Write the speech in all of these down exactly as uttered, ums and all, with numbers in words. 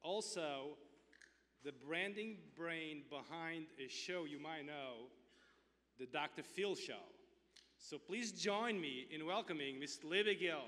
also the branding brain behind a show you might know, the Doctor Phil Show. So please join me in welcoming Miss Libby Gill.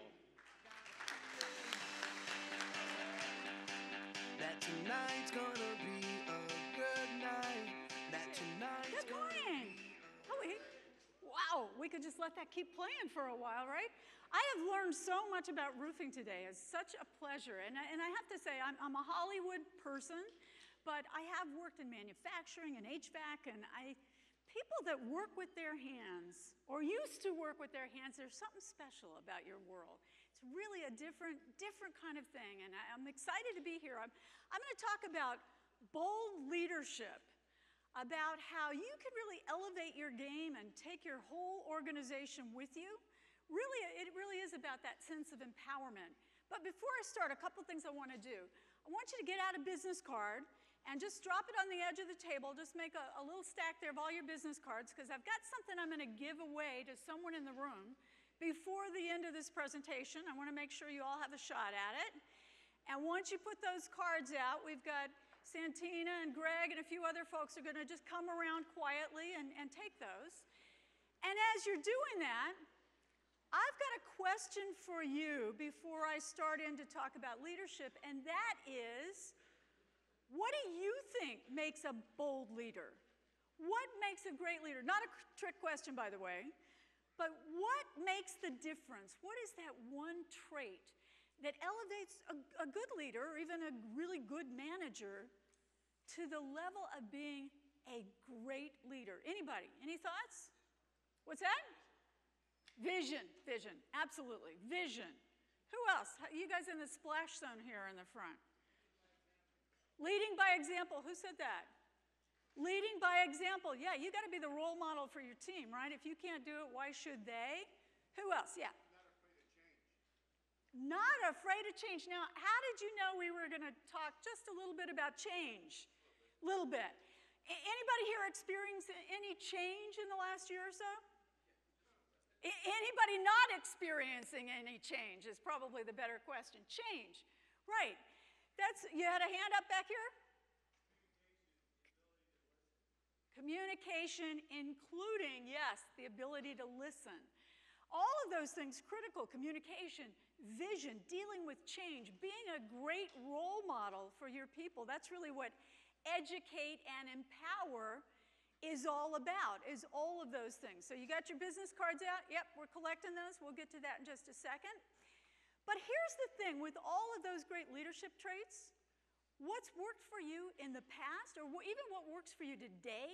That tonight's gonna be a good night. That tonight's Good morning. Oh, wait. Wow, we could just let that keep playing for a while, right? I have learned so much about roofing today. It's such a pleasure. And I, and I have to say, I'm, I'm a Hollywood person, but I have worked in manufacturing and H V A C, and I, people that work with their hands, or used to work with their hands, there's something special about your world. It's really a different, different kind of thing, and I, I'm excited to be here. I'm, I'm going to talk about bold leadership, about how you can really elevate your game and take your whole organization with you. Really, it really is about that sense of empowerment. But before I start, a couple things I want to do. I want you to get out a business card and just drop it on the edge of the table. Just make a, a little stack there of all your business cards, because I've got something I'm going to give away to someone in the room before the end of this presentation. I want to make sure you all have a shot at it. And once you put those cards out, we've got Santina and Greg and a few other folks are going to just come around quietly and, and take those. And as you're doing that, I've got a question for you before I start in to talk about leadership, and that is, what do you think makes a bold leader? What makes a great leader? Not a trick question, by the way, but what makes the difference? What is that one trait that elevates a, a good leader, or even a really good manager, to the level of being a great leader? Anybody? Any thoughts? What's that? Vision. Vision. Absolutely. Vision. Who else? You guys in the splash zone here in the front. Leading by example. Who said that? Leading by example. Yeah, you got to be the role model for your team, right? If you can't do it, why should they? Who else? Yeah. Not afraid of change. Now, how did you know we were going to talk just a little bit about change? A little bit. A- anybody here experience any change in the last year or so? A- anybody not experiencing any change is probably the better question. Change. Right. That's, you had a hand up back here? Communication, including, yes, the ability to listen. All of those things critical. Communication, vision, dealing with change, being a great role model for your people. That's really what educate and empower is all about, is all of those things. So you got your business cards out? Yep, we're collecting those. We'll get to that in just a second. But here's the thing, with all of those great leadership traits, what's worked for you in the past, or even what works for you today,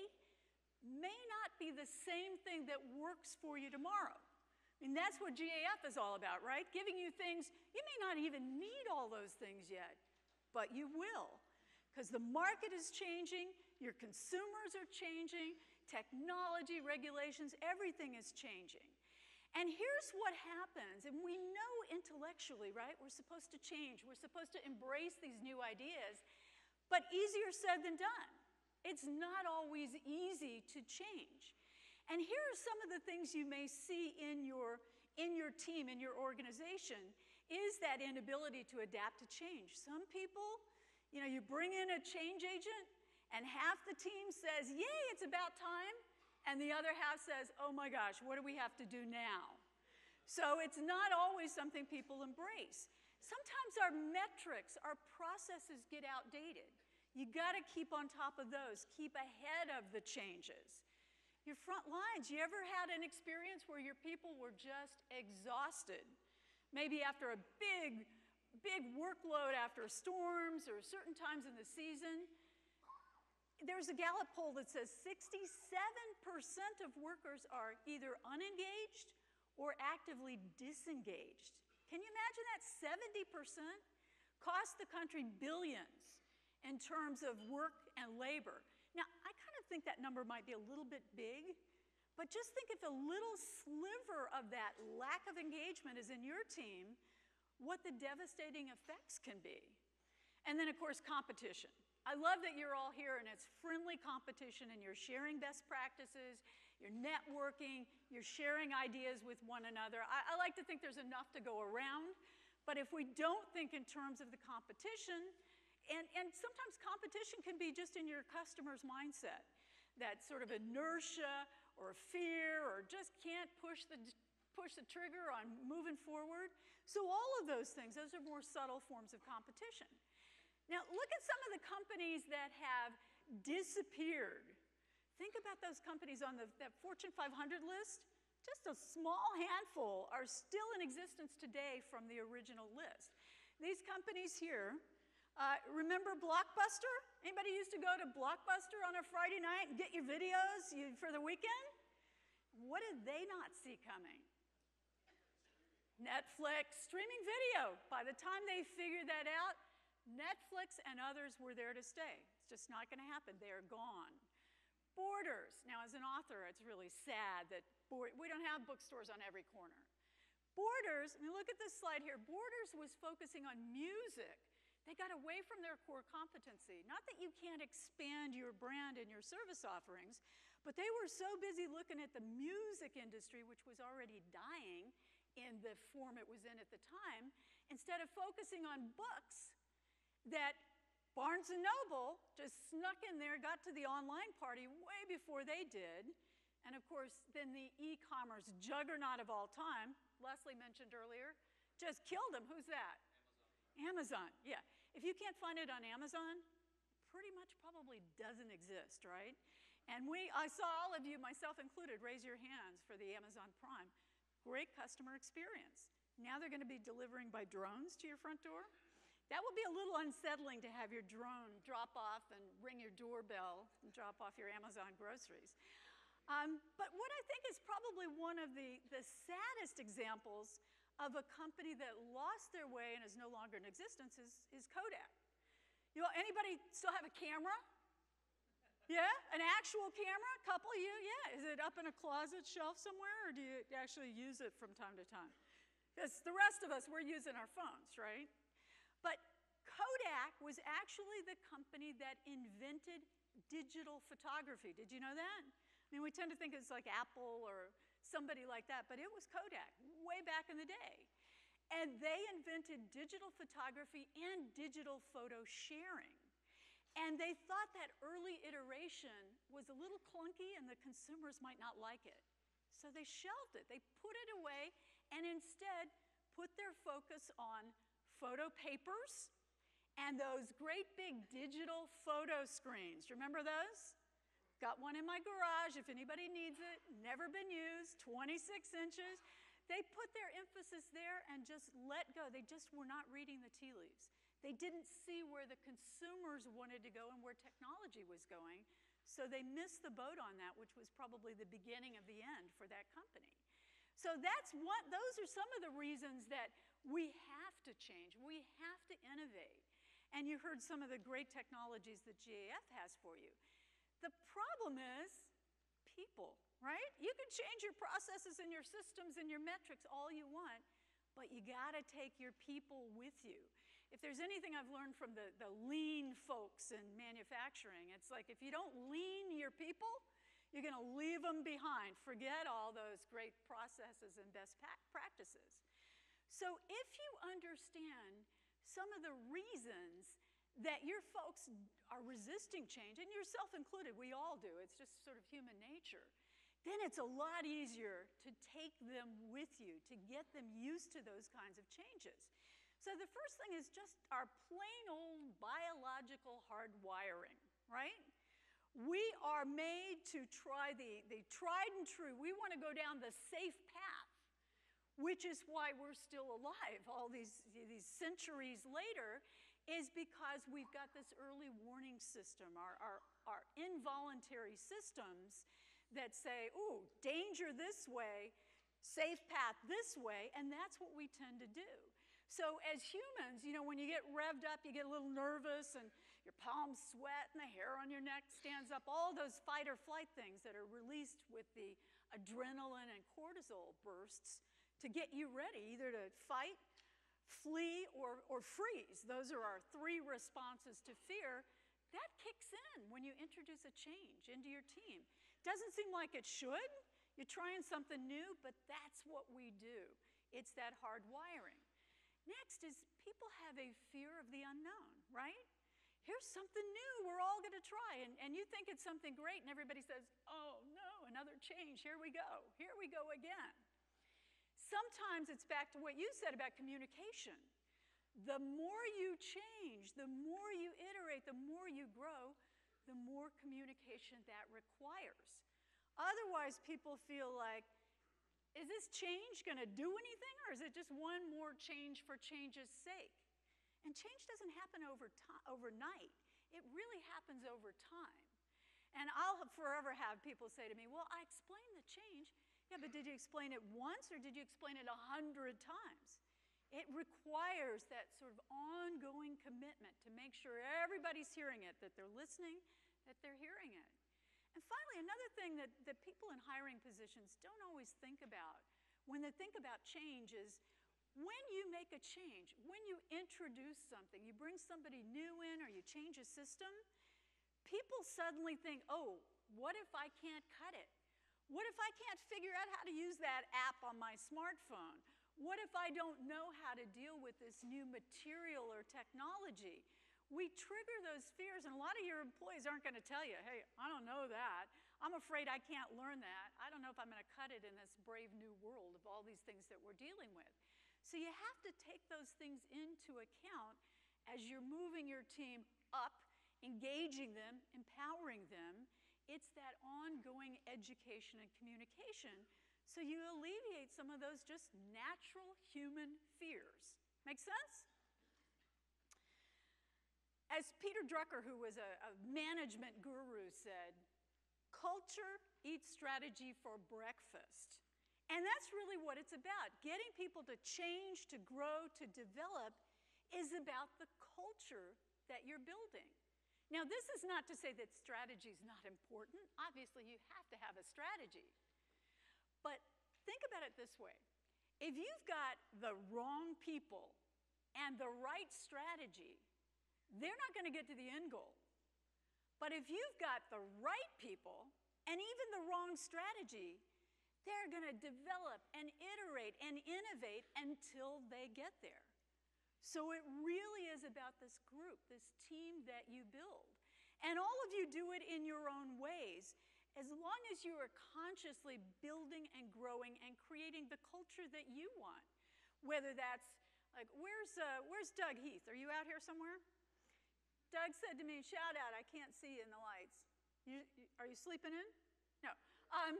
may not be the same thing that works for you tomorrow. I mean, that's what G A F is all about, right? Giving you things, you may not even need all those things yet, but you will. Because the market is changing, your consumers are changing, technology, regulations, everything is changing. And here's what happens, and we know intellectually, right? We're supposed to change, we're supposed to embrace these new ideas, but easier said than done. It's not always easy to change. And here are some of the things you may see in your, in your team, in your organization, is that inability to adapt to change. Some people, you know, you bring in a change agent, and half the team says, yay, it's about time, and the other half says, oh my gosh, what do we have to do now? So it's not always something people embrace. Sometimes our metrics, our processes get outdated. You got to keep on top of those, keep ahead of the changes. Your front lines, you ever had an experience where your people were just exhausted? Maybe after a big, big workload after storms or certain times in the season. There's a Gallup poll that says sixty-seven percent of workers are either unengaged or actively disengaged. Can you imagine that? seventy percent cost the country billions in terms of work and labor. Now, I kind of think that number might be a little bit big, but just think if a little sliver of that lack of engagement is in your team, what the devastating effects can be. And then, of course, competition. I love that you're all here and it's friendly competition and you're sharing best practices, you're networking, you're sharing ideas with one another. I, I like to think there's enough to go around, but if we don't think in terms of the competition, And, and sometimes competition can be just in your customer's mindset, that sort of inertia or fear or just can't push the, push the trigger on moving forward. So all of those things, those are more subtle forms of competition. Now look at some of the companies that have disappeared. Think about those companies on the, that Fortune five hundred list. Just a small handful are still in existence today from the original list. These companies here, Uh, remember Blockbuster? Anybody used to go to Blockbuster on a Friday night and get your videos you, for the weekend? What did they not see coming? Netflix, streaming video. By the time they figured that out, Netflix and others were there to stay. It's just not going to happen. They are gone. Borders. Now, as an author, it's really sad that we don't have bookstores on every corner. Borders, I mean, look at this slide here. Borders was focusing on music. They got away from their core competency. Not that you can't expand your brand and your service offerings, but they were so busy looking at the music industry, which was already dying in the form it was in at the time, instead of focusing on books, that Barnes and Noble just snuck in there, got to the online party way before they did. And of course, then the e-commerce juggernaut of all time, Leslie mentioned earlier, just killed them. Who's that? Amazon, yeah. If you can't find it on Amazon, pretty much probably doesn't exist, right? And we, I saw all of you, myself included, raise your hands for the Amazon Prime. Great customer experience. Now they're going to be delivering by drones to your front door. That would be a little unsettling to have your drone drop off and ring your doorbell and drop off your Amazon groceries. Um, but what I think is probably one of the, the saddest examples of a company that lost their way and is no longer in existence is, is Kodak. You know, anybody still have a camera? Yeah, an actual camera? A couple of you, yeah. Is it up in a closet shelf somewhere, or do you actually use it from time to time? Because the rest of us, we're using our phones, right? But Kodak was actually the company that invented digital photography. Did you know that? I mean, we tend to think it's like Apple or somebody like that, but it was Kodak way back in the day. And they invented digital photography and digital photo sharing. And they thought that early iteration was a little clunky and the consumers might not like it. So they shelved it. They put it away and instead put their focus on photo papers and those great big digital photo screens. Remember those? Got one in my garage if anybody needs it, never been used, twenty-six inches. They put their emphasis there and just let go. They just were not reading the tea leaves. They didn't see where the consumers wanted to go and where technology was going, so they missed the boat on that, which was probably the beginning of the end for that company. So that's what, those are some of the reasons that we have to change. We have to innovate. And you heard some of the great technologies that G A F has for you. The problem is people, right? You can change your processes and your systems and your metrics all you want, but you gotta take your people with you. If there's anything I've learned from the, the lean folks in manufacturing, it's like if you don't lean your people, you're gonna leave them behind. Forget all those great processes and best practices. So if you understand some of the reasons that your folks are resisting change, and yourself included, we all do, it's just sort of human nature, then it's a lot easier to take them with you, to get them used to those kinds of changes. So the first thing is just our plain old biological hardwiring, right? We are made to try the, the tried and true. We want to go down the safe path, which is why we're still alive all these, these centuries later, is because we've got this early warning system, our, our, our involuntary systems that say, ooh, danger this way, safe path this way, and that's what we tend to do. So as humans, you know, when you get revved up, you get a little nervous and your palms sweat and the hair on your neck stands up, all those fight or flight things that are released with the adrenaline and cortisol bursts to get you ready, either to fight, flee, or, or freeze. Those are our three responses to fear. That kicks in when you introduce a change into your team. Doesn't seem like it should. You're trying something new, but that's what we do. It's that hard wiring. Next is people have a fear of the unknown, right? here's something new we're all going to try. And, and you think it's something great, and everybody says, oh, no, another change. Here we go. Here we go again. Sometimes it's back to what you said about communication. The more you change, the more you iterate, the more you grow, the more communication that requires. Otherwise, people feel like, is this change going to do anything, or is it just one more change for change's sake? And change doesn't happen over time, overnight. It really happens over time. And I'll forever have people say to me, well, I explained the change. Yeah, but did you explain it once, or did you explain it a hundred times? It requires that sort of ongoing commitment to make sure everybody's hearing it, that they're listening, that they're hearing it. And finally, another thing that, that people in hiring positions don't always think about when they think about change is when you make a change, when you introduce something, you bring somebody new in or you change a system, people suddenly think, oh, what if I can't cut it? What if I can't figure out how to use that app on my smartphone? What if I don't know how to deal with this new material or technology? We trigger those fears, and a lot of your employees aren't going to tell you, hey, I don't know that. I'm afraid I can't learn that. I don't know if I'm going to cut it in this brave new world of all these things that we're dealing with. So you have to take those things into account as you're moving your team up, engaging them, empowering them. It's that ongoing education and communication so you alleviate some of those just natural human fears. Make sense? As Peter Drucker, who was a, a management guru, said, culture eats strategy for breakfast. And that's really what it's about. Getting people to change, to grow, to develop is about the culture that you're building. Now, this is not to say that strategy is not important. Obviously, you have to have a strategy. But think about it this way. If you've got the wrong people and the right strategy, they're not going to get to the end goal. But if you've got the right people and even the wrong strategy, they're going to develop and iterate and innovate until they get there. So it really is about this group, this team that you build. And all of you do it in your own ways, as long as you are consciously building and growing and creating the culture that you want. Whether that's, like, where's, uh, where's Doug Heath? Are you out here somewhere? Doug said to me, shout out, I can't see you in the lights. You, you, are you sleeping in? No. Um,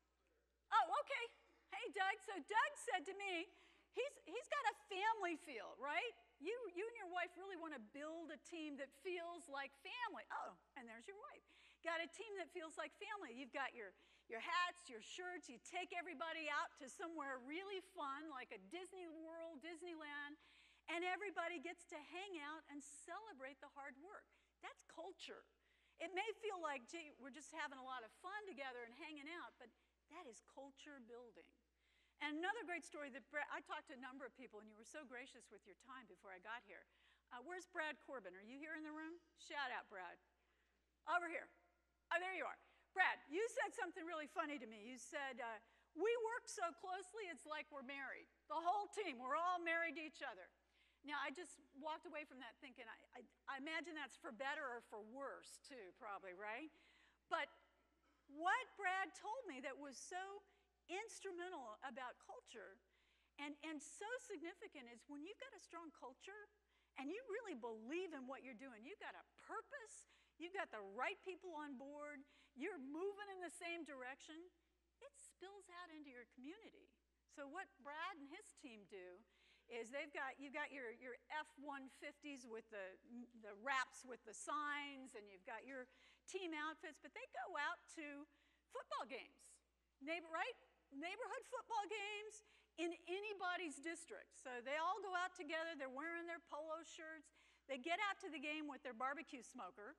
oh, okay. Hey, Doug. So Doug said to me, he's, he's got a family feel, right? You, you and your wife really want to build a team that feels like family. Oh, and there's your wife. Got a team that feels like family. You've got your, your hats, your shirts. You take everybody out to somewhere really fun, like a Disney World, Disneyland, and everybody gets to hang out and celebrate the hard work. That's culture. It may feel like, gee, we're just having a lot of fun together and hanging out, but that is culture building. And another great story that Brad, I talked to a number of people, and you were so gracious with your time before I got here. Uh, where's Brad Corbin? Are you here in the room? Shout out, Brad. Over here. Oh, there you are. Brad, you said something really funny to me. You said, uh, we work so closely, it's like we're married. The whole team, we're all married to each other. Now, I just walked away from that thinking, I, I, I imagine that's for better or for worse, too, probably, right? But what Brad told me that was so instrumental about culture and, and so significant is when you've got a strong culture and you really believe in what you're doing, you've got a purpose, you've got the right people on board, you're moving in the same direction, it spills out into your community. So what Brad and his team do is they've got, you've got your, your F one fifties with the, the wraps with the signs, and you've got your team outfits, but they go out to football games, Neighbor, right? Neighborhood football games in anybody's district. So they all go out together, they're wearing their polo shirts, they get out to the game with their barbecue smoker,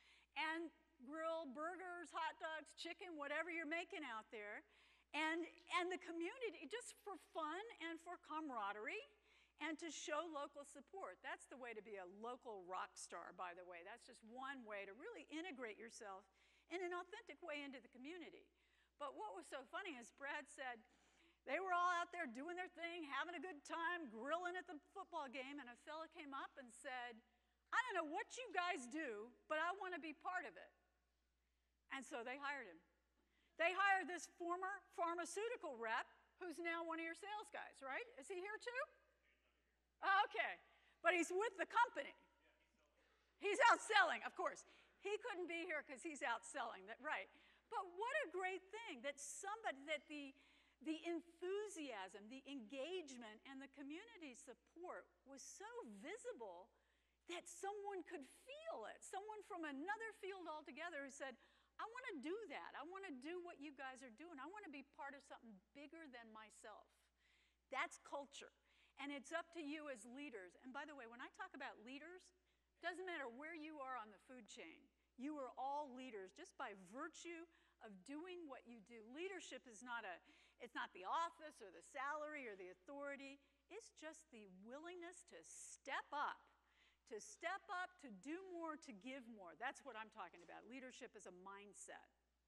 and grill burgers, hot dogs, chicken, whatever you're making out there, and, and the community, just for fun and for camaraderie, and to show local support. That's the way to be a local rock star, by the way. That's just one way to really integrate yourself in an authentic way into the community. But what was so funny is Brad said they were all out there doing their thing, having a good time, grilling at the football game, and a fella came up and said, I don't know what you guys do, but I want to be part of it. And so they hired him. They hired this former pharmaceutical rep who's now one of your sales guys, right? Is he here too? Oh, okay. But he's with the company. He's out selling, of course. He couldn't be here because he's out selling, that, right. But what a great thing that somebody, that the, the enthusiasm, the engagement, and the community support was so visible that someone could feel it. Someone from another field altogether who said, I want to do that. I want to do what you guys are doing. I want to be part of something bigger than myself. That's culture. And it's up to you as leaders. And by the way, when I talk about leaders, it doesn't matter where you are on the food chain. You are all leaders just by virtue of doing what you do. Leadership is not a, it's not the office or the salary or the authority. It's just the willingness to step up, to step up, to do more, to give more. That's what I'm talking about. Leadership is a mindset.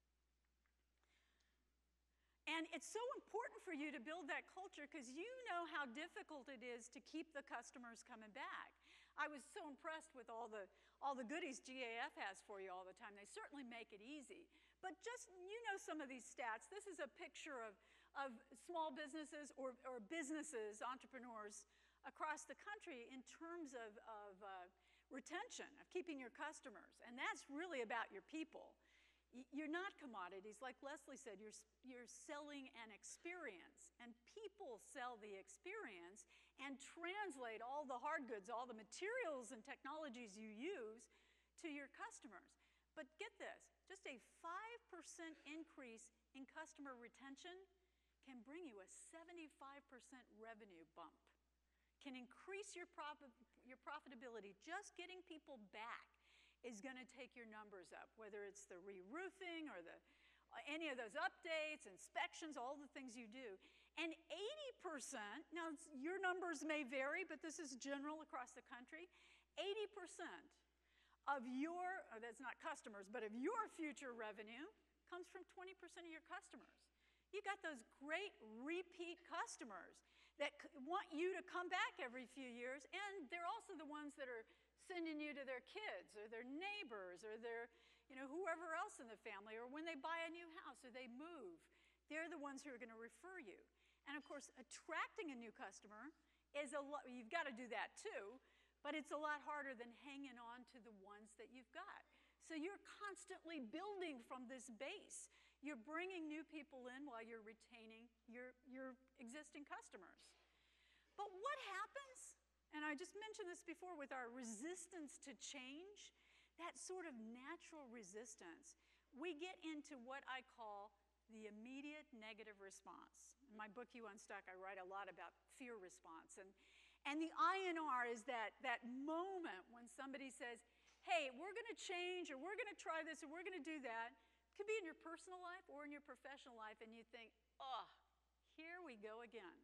And it's so important for you to build that culture because you know how difficult it is to keep the customers coming back. I was so impressed with all the, all the goodies G A F has for you all the time. They certainly make it easy. But just, you know some of these stats. This is a picture of, of small businesses or, or businesses, entrepreneurs across the country in terms of, of uh, retention, of keeping your customers. And that's really about your people. You're not commodities. Like Leslie said, you're, you're selling an experience. And people sell the experience and translate all the hard goods, all the materials and technologies you use to your customers. But get this, just a five percent increase in customer retention can bring you a seventy-five percent revenue bump, can increase your, profit, your profitability. Just getting people back is going to take your numbers up, whether it's the re-roofing or the, any of those updates, inspections, all the things you do. And eighty percent, now your numbers may vary, but this is general across the country, eighty percent of your, oh, that's not customers, but of your future revenue comes from twenty percent of your customers. You got those great repeat customers that want you to come back every few years, and they're also the ones that are sending you to their kids or their neighbors or their, you know, whoever else in the family, or when they buy a new house or they move. They're the ones who are going to refer you. And of course, attracting a new customer is a lot, you've got to do that too, but it's a lot harder than hanging on to the ones that you've got. So you're constantly building from this base. You're bringing new people in while you're retaining your, your existing customers. But what happens, and I just mentioned this before with our resistance to change, that sort of natural resistance, we get into what I call the immediate negative response. In my book, You Unstuck, I write a lot about fear response. And, and the I N R is that, that moment when somebody says, hey, we're going to change, or we're going to try this, or we're going to do that. It could be in your personal life or in your professional life, and you think, oh, here we go again.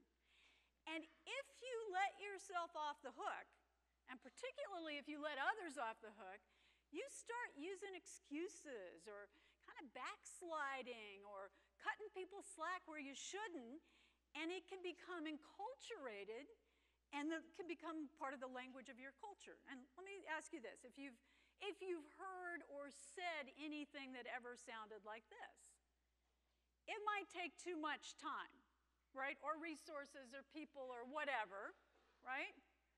And if you let yourself off the hook, and particularly if you let others off the hook, you start using excuses or kind of backsliding or cutting people slack where you shouldn't, and it can become enculturated, and it can become part of the language of your culture. And let me ask you this. If you've, if you've heard or said anything that ever sounded like this, it might take too much time, right? Or resources or people or whatever, right?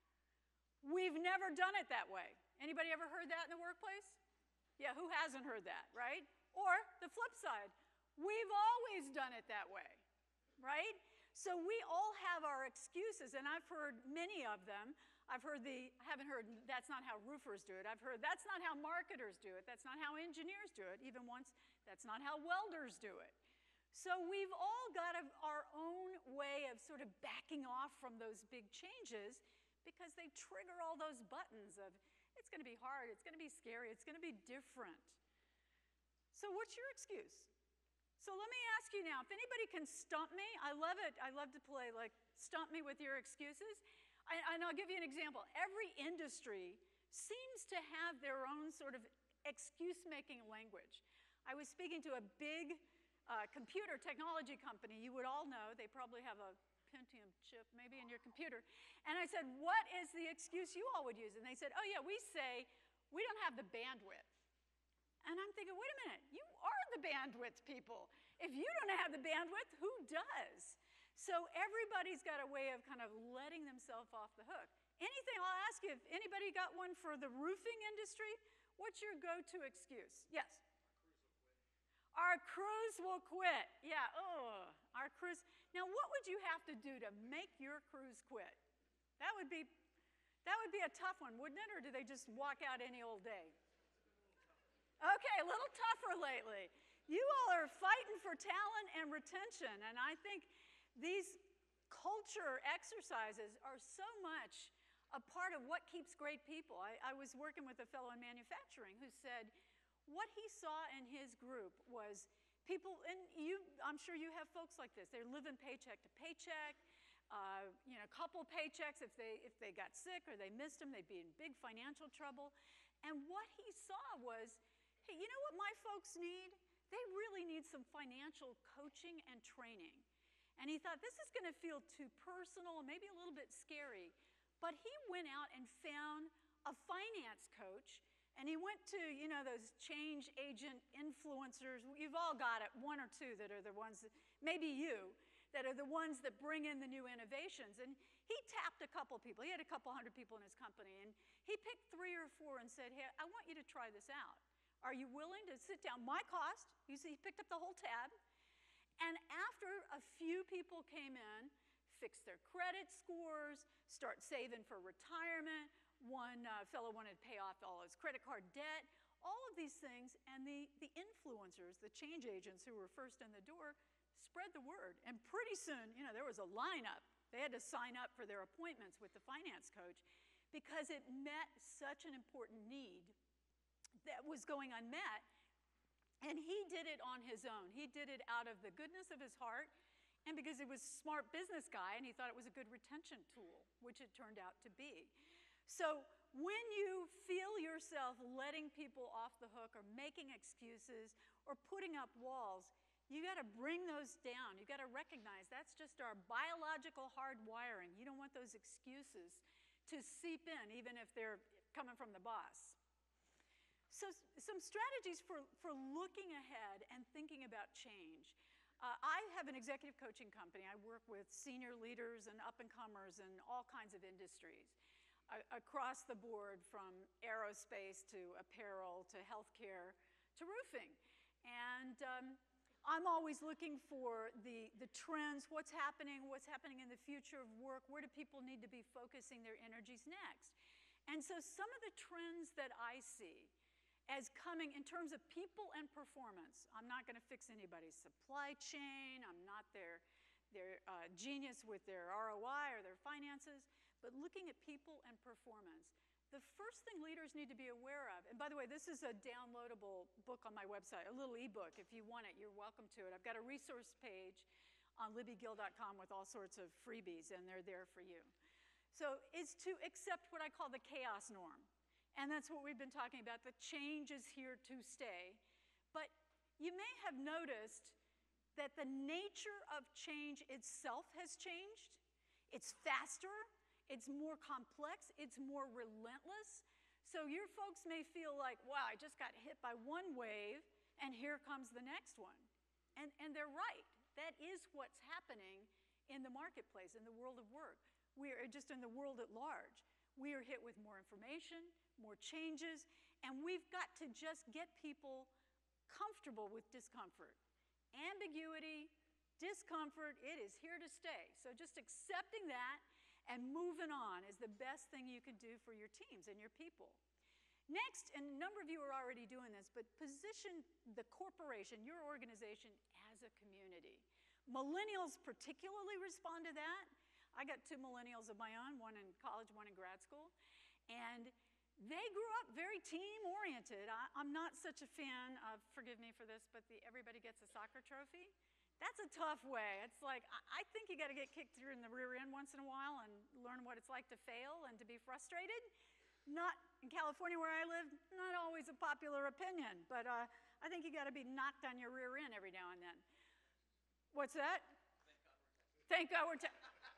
We've never done it that way. Anybody ever heard that in the workplace? Yeah, who hasn't heard that, right? Or the flip side, we've always done it that way, right? So we all have our excuses, and I've heard many of them. I've heard the, I haven't heard, that's not how roofers do it. I've heard, that's not how marketers do it. That's not how engineers do it. Even once, that's not how welders do it. So we've all got a, our own way of sort of backing off from those big changes because they trigger all those buttons of, it's going to be hard, it's going to be scary, it's going to be different. So what's your excuse? So let me ask you now, if anybody can stump me, I love it. I love to play like stump me with your excuses. I, and I'll give you an example. Every industry seems to have their own sort of excuse-making language. I was speaking to a big uh, computer technology company. You would all know, they probably have a Pentium chip, maybe in your computer. And I said, what is the excuse you all would use? And they said, oh yeah, we say, we don't have the bandwidth. And I'm thinking, wait a minute, you are the bandwidth people. If you don't have the bandwidth, who does? So everybody's got a way of kind of letting themselves off the hook. Anything, I'll ask you, if anybody got one for the roofing industry, what's your go-to excuse? Yes? Our crews will quit. Yeah, oh, our crews. Now, what would you have to do to make your crews quit? That would be, that would be a tough one, wouldn't it? Or do they just walk out any old day? Okay, a little tougher lately. You all are fighting for talent and retention, and I think these culture exercises are so much a part of what keeps great people. I, I was working with a fellow in manufacturing who said, what he saw in his group was people, and you, I'm sure you have folks like this, they're living paycheck to paycheck, uh, you know, a couple paychecks. If they, if they got sick or they missed them, they'd be in big financial trouble. And what he saw was, hey, you know what my folks need? They really need some financial coaching and training. And he thought, this is going to feel too personal, maybe a little bit scary. But he went out and found a finance coach. And he went to, you know, those change agent influencers. You've all got it, one or two that are the ones, that, maybe you, that are the ones that bring in the new innovations. And he tapped a couple people. He had a couple hundred people in his company. And he picked three or four and said, hey, I want you to try this out. Are you willing to sit down? My cost. You see, he picked up the whole tab. And after a few people came in, fixed their credit scores, start saving for retirement, one uh, fellow wanted to pay off all his credit card debt, all of these things, and the, the influencers, the change agents who were first in the door, spread the word. And pretty soon, you know, there was a lineup. They had to sign up for their appointments with the finance coach because it met such an important need that was going unmet. And he did it on his own. He did it out of the goodness of his heart and because he was a smart business guy and he thought it was a good retention tool, which it turned out to be. So when you feel yourself letting people off the hook or making excuses or putting up walls, you got to bring those down. You got to recognize that's just our biological hardwiring. You don't want those excuses to seep in, even if they're coming from the boss. So some strategies for, for looking ahead and thinking about change. Uh, I have an executive coaching company. I work with senior leaders and up-and-comers in all kinds of industries. Across the board, from aerospace to apparel to healthcare to roofing. And um, I'm always looking for the, the trends, what's happening, what's happening in the future of work, where do people need to be focusing their energies next? And so some of the trends that I see as coming in terms of people and performance, I'm not going to fix anybody's supply chain, I'm not their, their uh, genius with their R O I or their finances, but looking at people and performance. The first thing leaders need to be aware of, and by the way, this is a downloadable book on my website, a little ebook. If you want it, you're welcome to it. I've got a resource page on libby gill dot com with all sorts of freebies, and they're there for you. So it's to accept what I call the chaos norm. And that's what we've been talking about. The change is here to stay. But you may have noticed that the nature of change itself has changed. It's faster. It's more complex, it's more relentless. So your folks may feel like, wow, I just got hit by one wave, and here comes the next one. And, and they're right. That is what's happening in the marketplace, in the world of work. We are just in the world at large. We are hit with more information, more changes, and we've got to just get people comfortable with discomfort. Ambiguity, discomfort, it is here to stay. So just accepting that and moving on is the best thing you can do for your teams and your people. Next, and a number of you are already doing this, but position the corporation, your organization, as a community. Millennials particularly respond to that. I got two millennials of my own, one in college, one in grad school, and they grew up very team-oriented. I, I'm not such a fan of, forgive me for this, but the everybody gets a soccer trophy. That's a tough way. It's like, I think you got to get kicked through in the rear end once in a while and learn what it's like to fail and to be frustrated. Not in California where I live, not always a popular opinion, but uh, I think you got to be knocked on your rear end every now and then. What's that? Thank God we're Texas. Thank God we're Texas.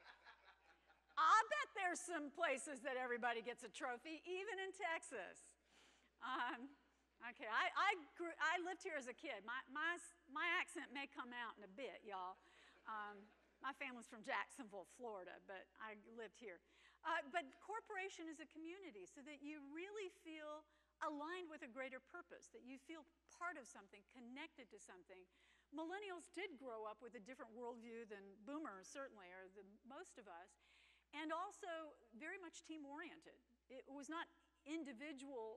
I bet there's some places that everybody gets a trophy, even in Texas. Um, okay, I, I, grew, I lived here as a kid. My, my, my accent may come out in a bit, y'all. Um, my family's from Jacksonville, Florida, but I lived here. Uh, but corporation is a community so that you really feel aligned with a greater purpose, that you feel part of something, connected to something. Millennials did grow up with a different worldview than boomers, certainly, or the, most of us, and also very much team-oriented. It was not individual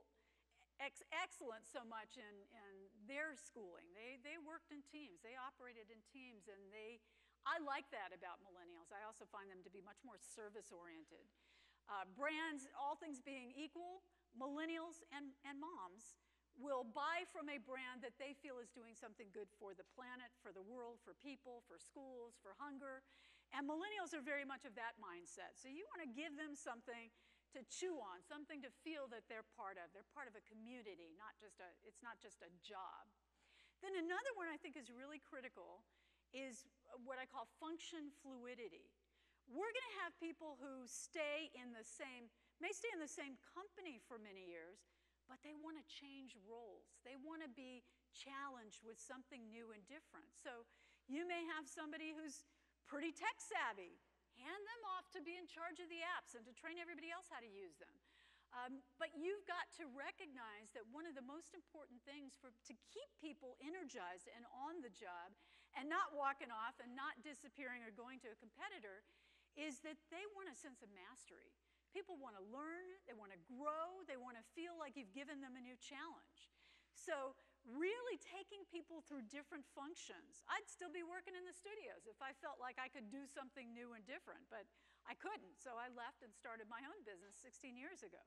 ex excellence so much in, in their schooling. They, they worked in teams. They operated in teams, and they, I like that about millennials. I also find them to be much more service-oriented. Uh, brands, all things being equal, millennials and, and moms will buy from a brand that they feel is doing something good for the planet, for the world, for people, for schools, for hunger. And millennials are very much of that mindset. So you want to give them something to chew on, something to feel that they're part of. They're part of a community, not just a, it's not just a job. Then another one I think is really critical is what I call function fluidity. We're going to have people who stay in the same, may stay in the same company for many years, but they want to change roles. They want to be challenged with something new and different. So you may have somebody who's pretty tech savvy. Hand them off to be in charge of the apps and to train everybody else how to use them. Um, but you've got to recognize that one of the most important things for, to keep people energized and on the job and not walking off and not disappearing or going to a competitor is that they want a sense of mastery. People want to learn, they want to grow, they want to feel like you've given them a new challenge. So really taking people through different functions. I'd still be working in the studios if I felt like I could do something new and different, but I couldn't, so I left and started my own business sixteen years ago.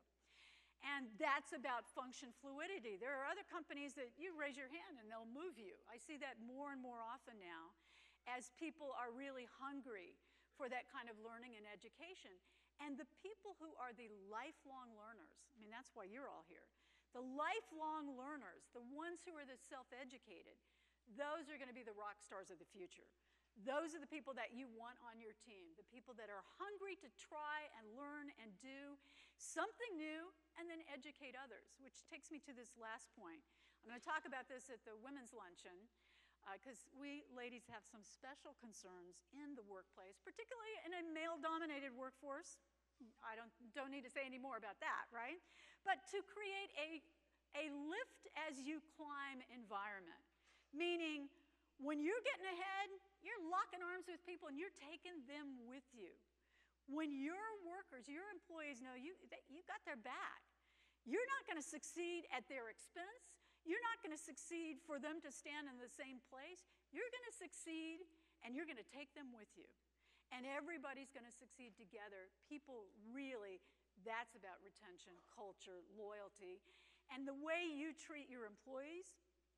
And that's about function fluidity. There are other companies that you raise your hand and they'll move you. I see that more and more often now as people are really hungry for that kind of learning and education. And the people who are the lifelong learners, I mean, that's why you're all here. The lifelong learners, the ones who are the self-educated, those are going to be the rock stars of the future. Those are the people that you want on your team, the people that are hungry to try and learn and do something new and then educate others, which takes me to this last point. I'm going to talk about this at the women's luncheon because uh, we ladies have some special concerns in the workplace, particularly in a male-dominated workforce. I don't, don't need to say any more about that, right? But to create a, a lift as you climb environment, meaning when you're getting ahead, you're locking arms with people and you're taking them with you. When your workers, your employees know you, that you got their back. You're not going to succeed at their expense. You're not going to succeed for them to stand in the same place. You're going to succeed and you're going to take them with you. And everybody's going to succeed together. People really, that's about retention, culture, loyalty. And the way you treat your employees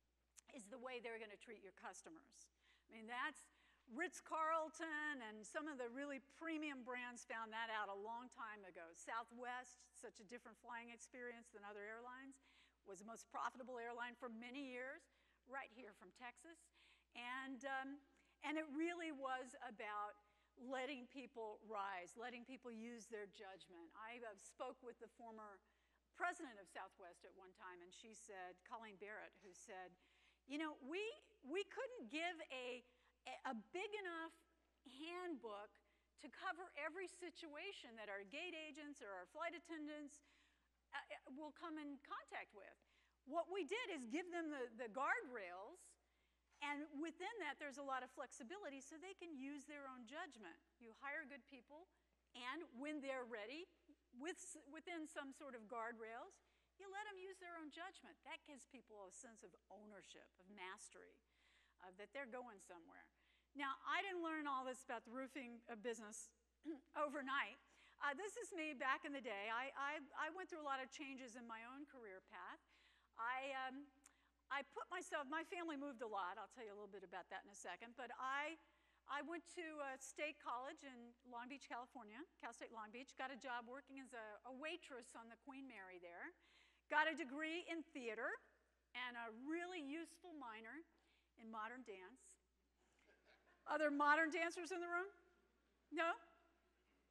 is the way they're going to treat your customers. I mean, that's Ritz-Carlton and some of the really premium brands found that out a long time ago. Southwest, such a different flying experience than other airlines, was the most profitable airline for many years, right here from Texas. And, um, and it really was about letting people rise, letting people use their judgment. I uh, spoke with the former president of Southwest at one time, and she said, Colleen Barrett, who said, you know, we, we couldn't give a, a big enough handbook to cover every situation that our gate agents or our flight attendants uh, will come in contact with. What we did is give them the, the guardrails. And within that, there's a lot of flexibility so they can use their own judgment. You hire good people, and when they're ready, with, within some sort of guardrails, you let them use their own judgment. That gives people a sense of ownership, of mastery, uh, that they're going somewhere. Now, I didn't learn all this about the roofing business overnight. Uh, this is me back in the day. I, I, I went through a lot of changes in my own career path. I... Um, I put myself, my family moved a lot. I'll tell you a little bit about that in a second. But I, I went to uh, State College in Long Beach, California, Cal State Long Beach, got a job working as a, a waitress on the Queen Mary there, got a degree in theater, and a really useful minor in modern dance. Other modern dancers in the room? No? No?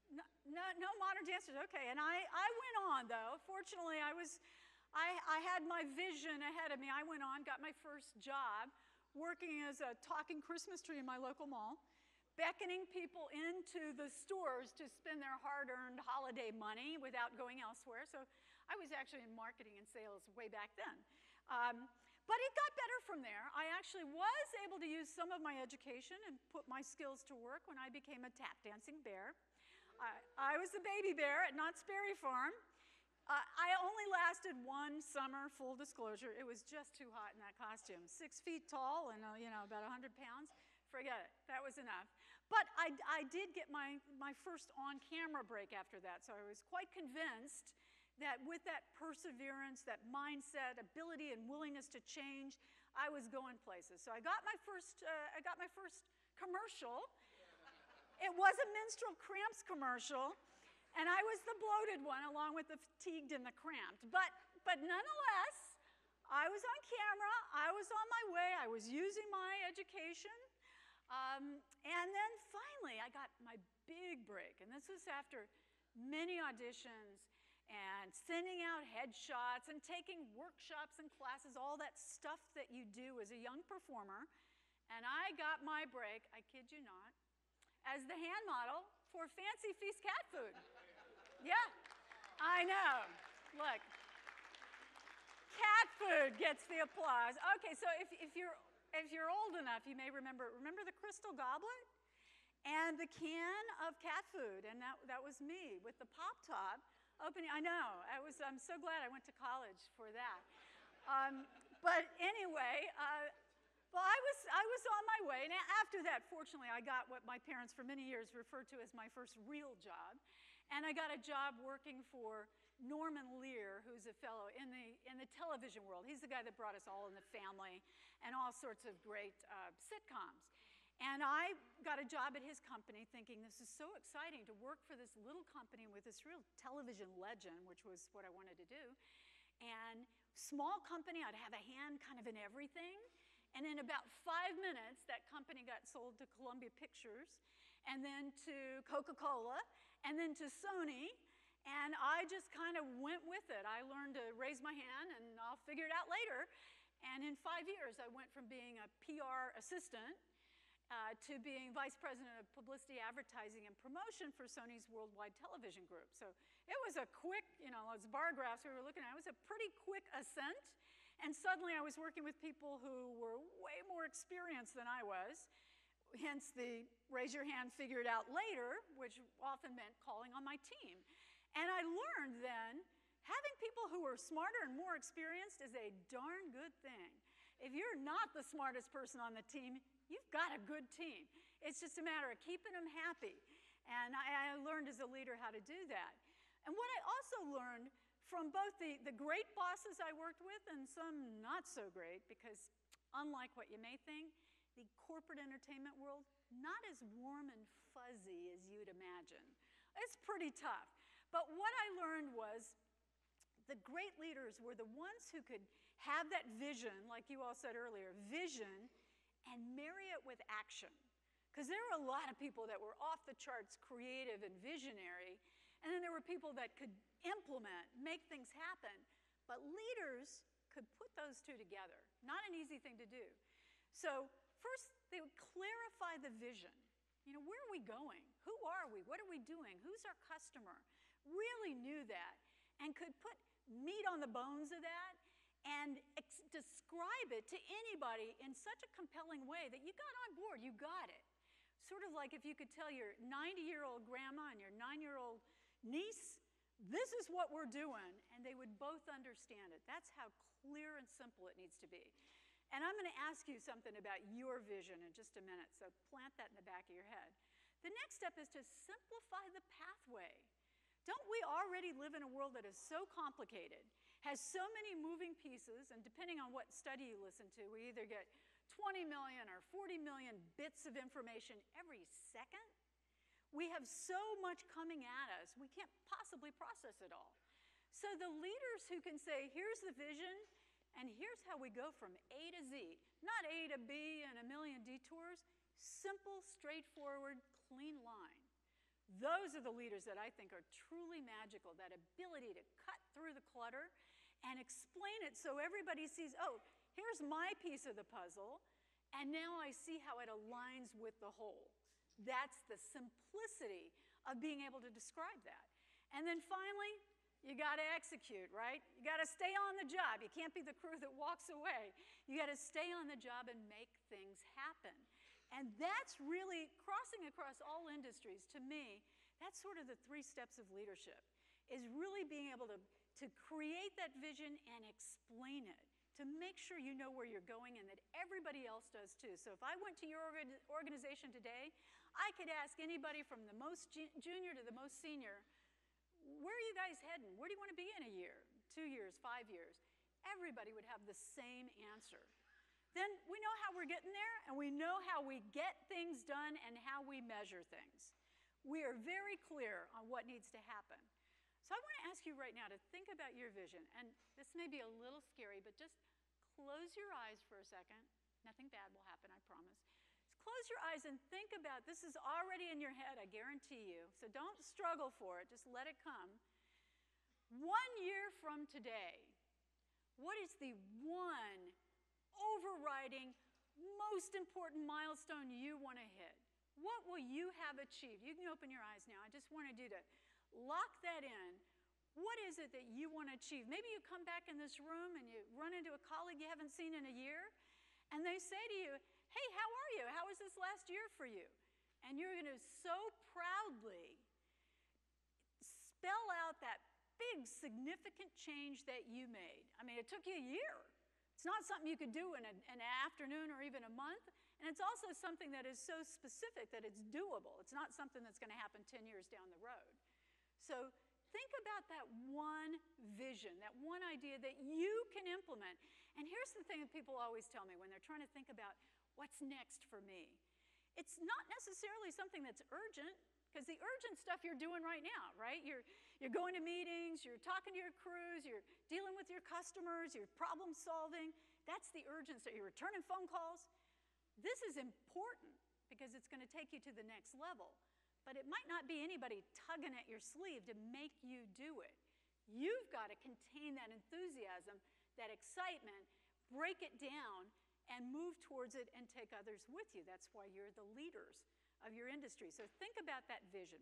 no, no modern dancers. Okay, and I, I went on though. Fortunately, I was, I, I had my vision ahead of me. I went on, got my first job, working as a talking Christmas tree in my local mall, beckoning people into the stores to spend their hard-earned holiday money without going elsewhere. So I was actually in marketing and sales way back then. Um, but it got better from there. I actually was able to use some of my education and put my skills to work when I became a tap dancing bear. I, I was the baby bear at Knott's Berry Farm. Uh, I only lasted one summer, full disclosure. It was just too hot in that costume. Six feet tall and uh, you know, about one hundred pounds. Forget it, that was enough. But I, I did get my, my first on-camera break after that, so I was quite convinced that with that perseverance, that mindset, ability, and willingness to change, I was going places. So I got my first, uh, I got my first commercial. It was a menstrual cramps commercial, and I was the bloated one along with the fatigued and the cramped. But, but nonetheless, I was on camera, I was on my way, I was using my education. Um, and then finally, I got my big break, and this was after many auditions and sending out headshots and taking workshops and classes, all that stuff that you do as a young performer. And I got my break, I kid you not, as the hand model for Fancy Feast cat food. Yeah, I know. Look, cat food gets the applause. Okay, so if, if you're If you're old enough, you may remember, remember the crystal goblet? And the can of cat food, and that, that was me with the pop top opening. I know, I was, I'm so glad I went to college for that. Um, but anyway, uh, well, I was, I was on my way, and after that, fortunately, I got what my parents for many years referred to as my first real job, and I got a job working for Norman Lear, who's a fellow in the, in the television world. He's the guy that brought us All in the Family and all sorts of great uh, sitcoms. And I got a job at his company thinking this is so exciting to work for this little company with this real television legend, which was what I wanted to do. And small company, I'd have a hand kind of in everything. And in about five minutes, that company got sold to Columbia Pictures, and then to Coca-Cola, and then to Sony. And I just kind of went with it. I learned to raise my hand, and I'll figure it out later. And in five years, I went from being a P R assistant uh, to being vice president of publicity, advertising, and promotion for Sony's Worldwide Television Group. So it was a quick, you know, those bar graphs we were looking at, it was a pretty quick ascent. And suddenly I was working with people who were way more experienced than I was. Hence the raise your hand, figure it out later, which often meant calling on my team. And I learned then, having people who are smarter and more experienced is a darn good thing. If you're not the smartest person on the team, you've got a good team. It's just a matter of keeping them happy. And I, I learned as a leader how to do that. And what I also learned from both the, the great bosses I worked with and some not so great, because unlike what you may think, the corporate entertainment world, not as warm and fuzzy as you'd imagine. It's pretty tough. But what I learned was the great leaders were the ones who could have that vision, like you all said earlier, vision, and marry it with action. Because there were a lot of people that were off the charts creative and visionary, and then there were people that could implement, make things happen. But leaders could put those two together. Not an easy thing to do. So first, they would clarify the vision. You know, where are we going? Who are we? What are we doing? Who's our customer? Really knew that and could put meat on the bones of that and ex describe it to anybody in such a compelling way that you got on board, you got it. Sort of like if you could tell your ninety-year-old grandma and your nine-year-old niece, this is what we're doing, and they would both understand it. That's how clear and simple it needs to be. And I'm going to ask you something about your vision in just a minute, so plant that in the back of your head. The next step is to simplify the pathway. Don't we already live in a world that is so complicated, has so many moving pieces, and depending on what study you listen to, we either get twenty million or forty million bits of information every second? We have so much coming at us, we can't possibly process it all. So the leaders who can say, here's the vision, and here's how we go from A to Z, not A to B and a million detours, simple, straightforward, clean line. Those are the leaders that I think are truly magical, that ability to cut through the clutter and explain it so everybody sees, oh, here's my piece of the puzzle, and now I see how it aligns with the whole. That's the simplicity of being able to describe that. And then finally, you got to execute, right? You got to stay on the job. You can't be the crew that walks away. You got to stay on the job and make things happen. And that's really, crossing across all industries, to me, that's sort of the three steps of leadership, is really being able to, to create that vision and explain it, to make sure you know where you're going and that everybody else does too. So if I went to your organization today, I could ask anybody from the most junior to the most senior, where are you guys heading? Where do you want to be in a year, two years, five years? Everybody would have the same answer. Then we know how we're getting there, and we know how we get things done and how we measure things. We are very clear on what needs to happen. So I want to ask you right now to think about your vision. And this may be a little scary, but just close your eyes for a second. Nothing bad will happen, I promise. Just close your eyes and think about, this is already in your head, I guarantee you. So don't struggle for it, just let it come. One year from today, what is the one overriding, most important milestone you want to hit? What will you have achieved? You can open your eyes now. I just wanted you to lock that in. What is it that you want to achieve? Maybe you come back in this room and you run into a colleague you haven't seen in a year, and they say to you, hey, how are you? How was this last year for you? And you're going to so proudly spell out that big, significant change that you made. I mean, it took you a year. It's not something you could do in a, an afternoon or even a month. And it's also something that is so specific that it's doable. It's not something that's going to happen ten years down the road. So think about that one vision, that one idea that you can implement. And here's the thing that people always tell me when they're trying to think about what's next for me. It's not necessarily something that's urgent, because the urgent stuff you're doing right now, right? You're, you're going to meetings, you're talking to your crews, you're dealing with your customers, you're problem solving. That's the urgent stuff. You're returning phone calls. This is important because it's going to take you to the next level. But it might not be anybody tugging at your sleeve to make you do it. You've got to contain that enthusiasm, that excitement, break it down, and move towards it and take others with you. That's why you're the leaders of your industry. So think about that vision.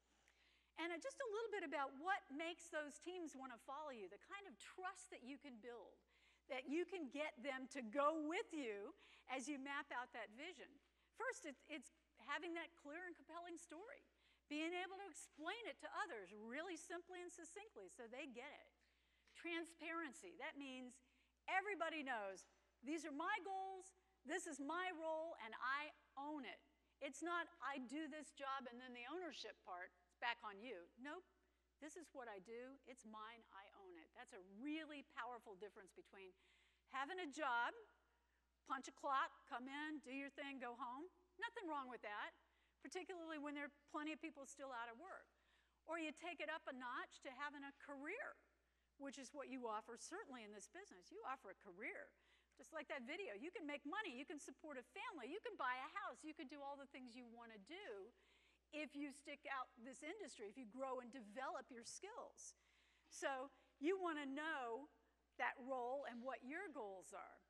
And uh, just a little bit about what makes those teams want to follow you, the kind of trust that you can build, that you can get them to go with you as you map out that vision. First, it's, it's having that clear and compelling story, being able to explain it to others really simply and succinctly so they get it. Transparency, that means everybody knows these are my goals, this is my role, and I own it. It's not, I do this job and then the ownership part is back on you. Nope, this is what I do, it's mine, I own it. That's a really powerful difference between having a job, punch a clock, come in, do your thing, go home. Nothing wrong with that, particularly when there are plenty of people still out of work. Or you take it up a notch to having a career, which is what you offer certainly in this business. You offer a career. Just like that video, you can make money, you can support a family, you can buy a house, you can do all the things you want to do if you stick out this industry, if you grow and develop your skills. So you want to know that role and what your goals are.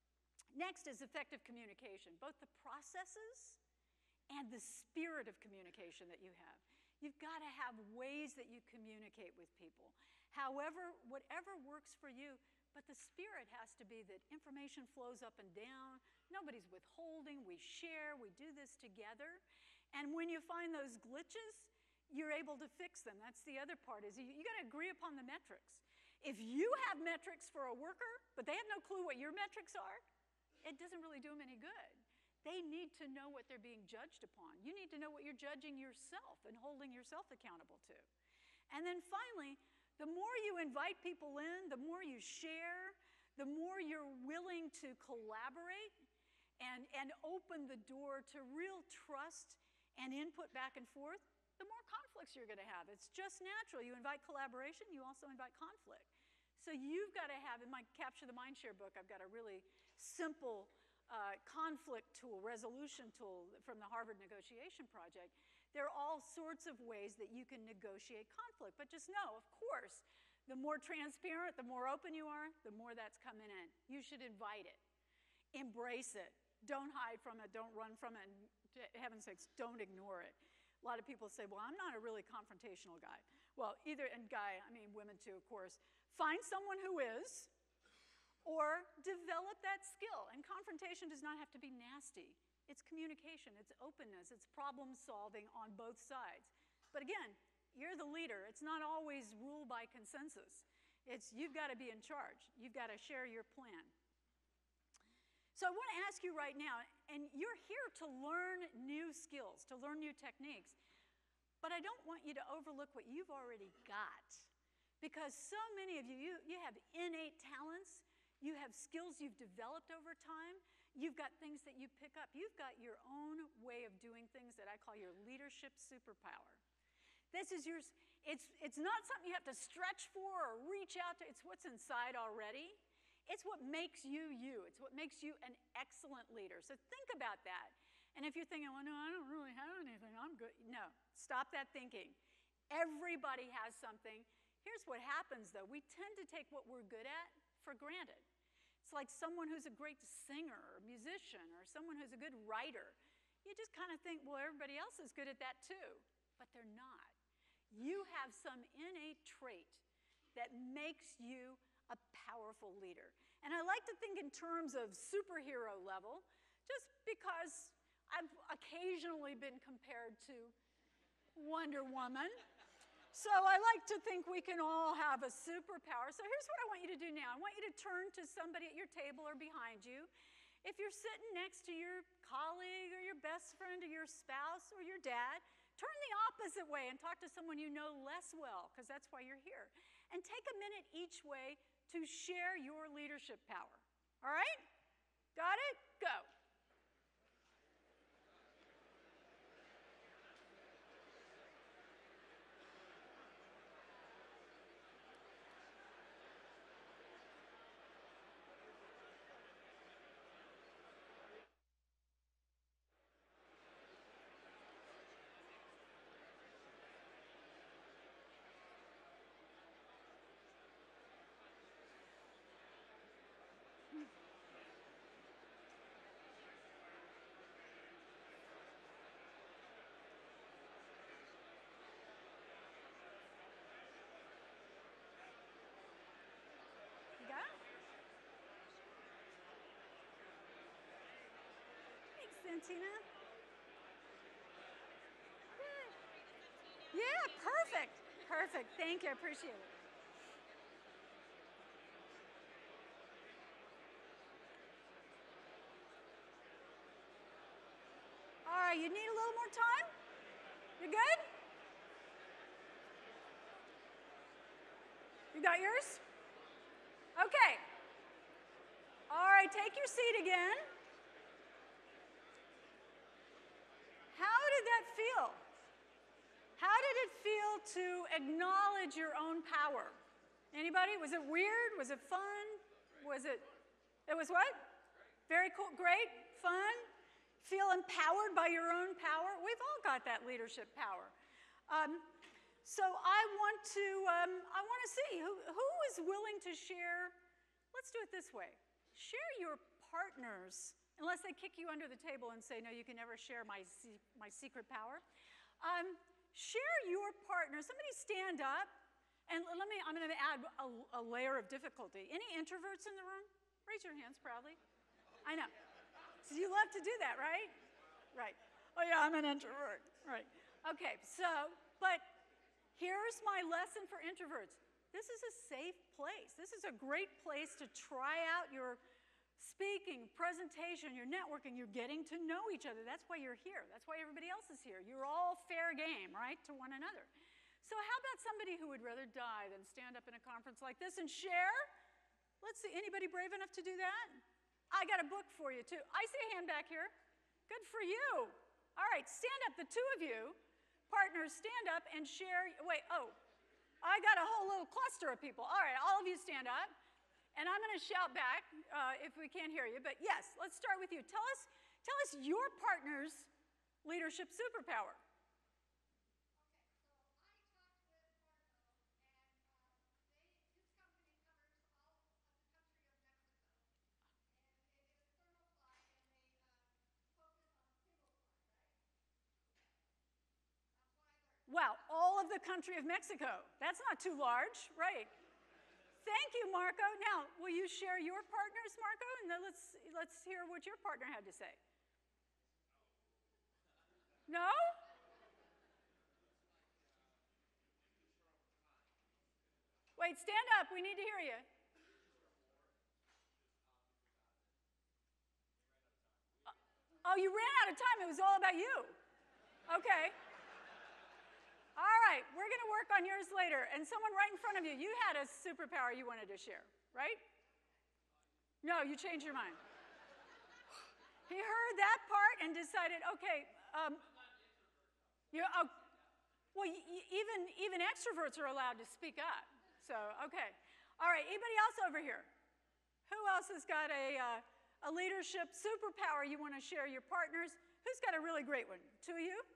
Next is effective communication, both the processes and the spirit of communication that you have. You've got to have ways that you communicate with people. However, whatever works for you, but the spirit has to be that information flows up and down. Nobody's withholding. We share. We do this together. And when you find those glitches, you're able to fix them. That's the other part, is you, you got to agree upon the metrics. If you have metrics for a worker, but they have no clue what your metrics are, it doesn't really do them any good. They need to know what they're being judged upon. You need to know what you're judging yourself and holding yourself accountable to. And then finally, the more you invite people in, the more you share, the more you're willing to collaborate and, and open the door to real trust and input back and forth, the more conflicts you're going to have. It's just natural. You invite collaboration, you also invite conflict. So you've got to have, in my Capture the Mindshare book, I've got a really simple uh, conflict tool, resolution tool from the Harvard Negotiation Project There are all sorts of ways that you can negotiate conflict. But just know, of course, the more transparent, the more open you are, the more that's coming in. You should invite it. Embrace it. Don't hide from it. Don't run from it. And to heaven's sakes, don't ignore it. A lot of people say, well, I'm not a really confrontational guy. Well, either, and guy, I mean women too, of course. Find someone who is, or develop that skill. And confrontation does not have to be nasty. It's communication, it's openness, it's problem solving on both sides. But again, you're the leader. It's not always ruled by consensus. It's you've got to be in charge. You've got to share your plan. So I want to ask you right now, and you're here to learn new skills, to learn new techniques, but I don't want you to overlook what you've already got. Because so many of you, you, you have innate talents, you have skills you've developed over time, you've got things that you pick up. You've got your own way of doing things that I call your leadership superpower. This is yours. It's, it's not something you have to stretch for or reach out to. It's what's inside already. It's what makes you you. It's what makes you an excellent leader. So think about that. And if you're thinking, well, no, I don't really have anything, I'm good. No, stop that thinking. Everybody has something. Here's what happens, though. We tend to take what we're good at for granted. It's like someone who's a great singer or musician or someone who's a good writer. You just kind of think, well, everybody else is good at that too. But they're not. You have some innate trait that makes you a powerful leader. And I like to think in terms of superhero level, just because I've occasionally been compared to Wonder Woman. So I like to think we can all have a superpower. So here's what I want you to do now. I want you to turn to somebody at your table or behind you. If you're sitting next to your colleague or your best friend or your spouse or your dad, turn the opposite way and talk to someone you know less well, because that's why you're here. And take a minute each way to share your leadership power. All right? Got it? Go. You got it? Thanks, Santina. Good. Yeah, perfect. Perfect. Thank you. I appreciate it. All right, you need a little more time? You good? You got yours? Okay. All right, take your seat again. How did that feel? How did it feel to acknowledge your own power? Anybody? Was it weird? Was it fun? Was it, it was what? Very cool, great, fun? Feel empowered by your own power? We've all got that leadership power. Um, so I want to, um, I want to see who, who is willing to share. Let's do it this way. Share your partners, unless they kick you under the table and say, no, you can never share my, my secret power. Um, share your partner. Somebody stand up. And let me, I'm going to add a, a layer of difficulty. Any introverts in the room? Raise your hands proudly. I know. So you love to do that, right? Right. Oh yeah, I'm an introvert. Right. Okay, so, but here's my lesson for introverts. This is a safe place. This is a great place to try out your speaking, presentation, your networking. You're getting to know each other. That's why you're here. That's why everybody else is here. You're all fair game, right, to one another. So how about somebody who would rather die than stand up in a conference like this and share? Let's see, anybody brave enough to do that? I got a book for you, too. I see a hand back here. Good for you. All right, stand up, the two of you, partners, stand up and share. Wait, oh, I got a whole little cluster of people. All right, all of you stand up. And I'm going to shout back uh, if we can't hear you. But yes, let's start with you. Tell us, tell us your partner's leadership superpower. all of the country of Mexico. That's not too large, right? Thank you, Marco. Now, will you share your partners, Marco? And then let's, let's hear what your partner had to say. No? Wait, stand up. We need to hear you. Oh, you ran out of time. It was all about you. Okay. All right, we're going to work on yours later. And someone right in front of you, you had a superpower you wanted to share, right? No, you changed your mind. He heard that part and decided, okay, um, you, oh, well, y y even, even extroverts are allowed to speak up. So, okay. All right, anybody else over here? Who else has got a, uh, a leadership superpower you want to share your partners? Who's got a really great one? Two of you?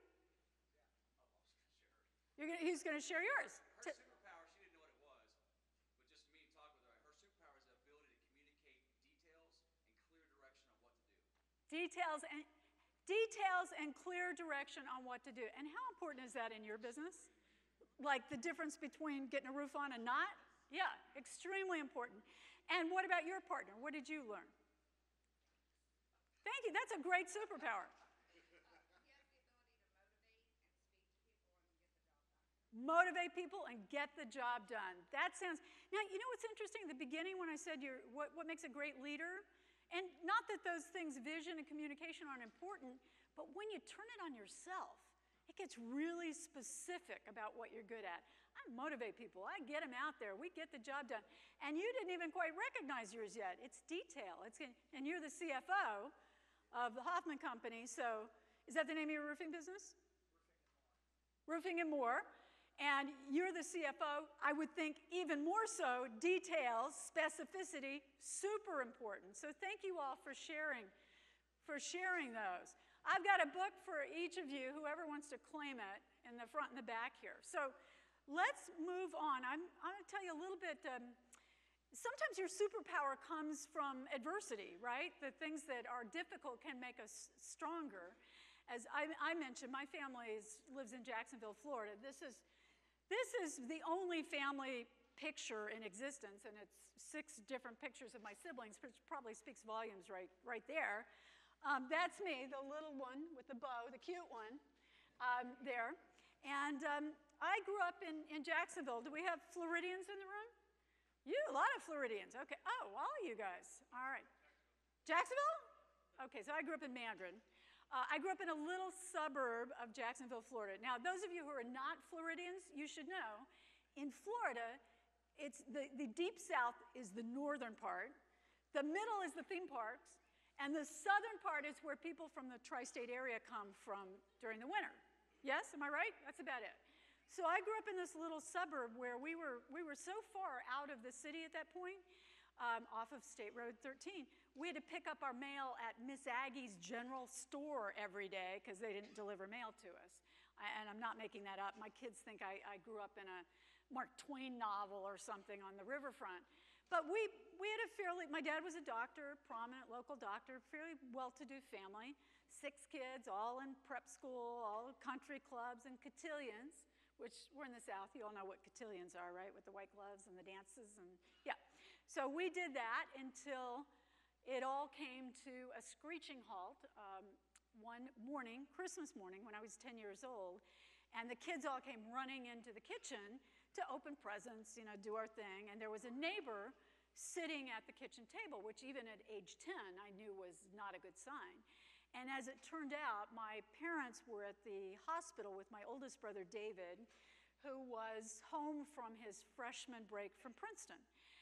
You're gonna, who's going to share yours? Her superpower, she didn't know what it was, but just me talking with her, her superpower is the ability to communicate details and clear direction on what to do. Details and, details and clear direction on what to do. And how important is that in your business? Like the difference between getting a roof on and not? Yeah, extremely important. And what about your partner? What did you learn? Thank you. That's a great superpower. Motivate people and get the job done. That sounds, now you know what's interesting? At the beginning when I said you're, what, what makes a great leader, and not that those things, vision and communication aren't important, but when you turn it on yourself, it gets really specific about what you're good at. I motivate people, I get them out there, we get the job done. And you didn't even quite recognize yours yet. It's detail, it's, and you're the C F O of the Hoffman Company, so is that the name of your roofing business? Roofing and More. And you're the C F O, I would think even more so, details, specificity, super important. So thank you all for sharing, for sharing those. I've got a book for each of you, whoever wants to claim it, in the front and the back here. So let's move on. I'm, I'm going to tell you a little bit, um, sometimes your superpower comes from adversity, right? The things that are difficult can make us stronger. As I, I mentioned, my family is, lives in Jacksonville, Florida. This is This is the only family picture in existence, and it's six different pictures of my siblings, which probably speaks volumes right, right there. Um, that's me, the little one with the bow, the cute one um, there. And um, I grew up in, in Jacksonville. Do we have Floridians in the room? You, a lot of Floridians. Okay. Oh, all of you guys. All right. Jacksonville? Okay, so I grew up in Mandarin. Uh, I grew up in a little suburb of Jacksonville, Florida. Now, those of you who are not Floridians, you should know, in Florida, it's the, the deep south is the northern part, the middle is the theme parks, and the southern part is where people from the tri-state area come from during the winter. Yes, am I right? That's about it. So I grew up in this little suburb where we were, we were so far out of the city at that point, Um, off of State Road thirteen. We had to pick up our mail at Miss Aggie's General Store every day because they didn't deliver mail to us. I, and I'm not making that up. My kids think I, I grew up in a Mark Twain novel or something on the riverfront. But we, we had a fairly, my dad was a doctor, prominent local doctor, fairly well-to-do family, six kids, all in prep school, all country clubs and cotillions, which we're in the South. You all know what cotillions are, right? With the white gloves and the dances and, yeah. So we did that until it all came to a screeching halt um, one morning, Christmas morning, when I was ten years old, and the kids all came running into the kitchen to open presents, you know, do our thing, and there was a neighbor sitting at the kitchen table, which even at age ten I knew was not a good sign. And as it turned out, my parents were at the hospital with my oldest brother, David, who was home from his freshman break from Princeton.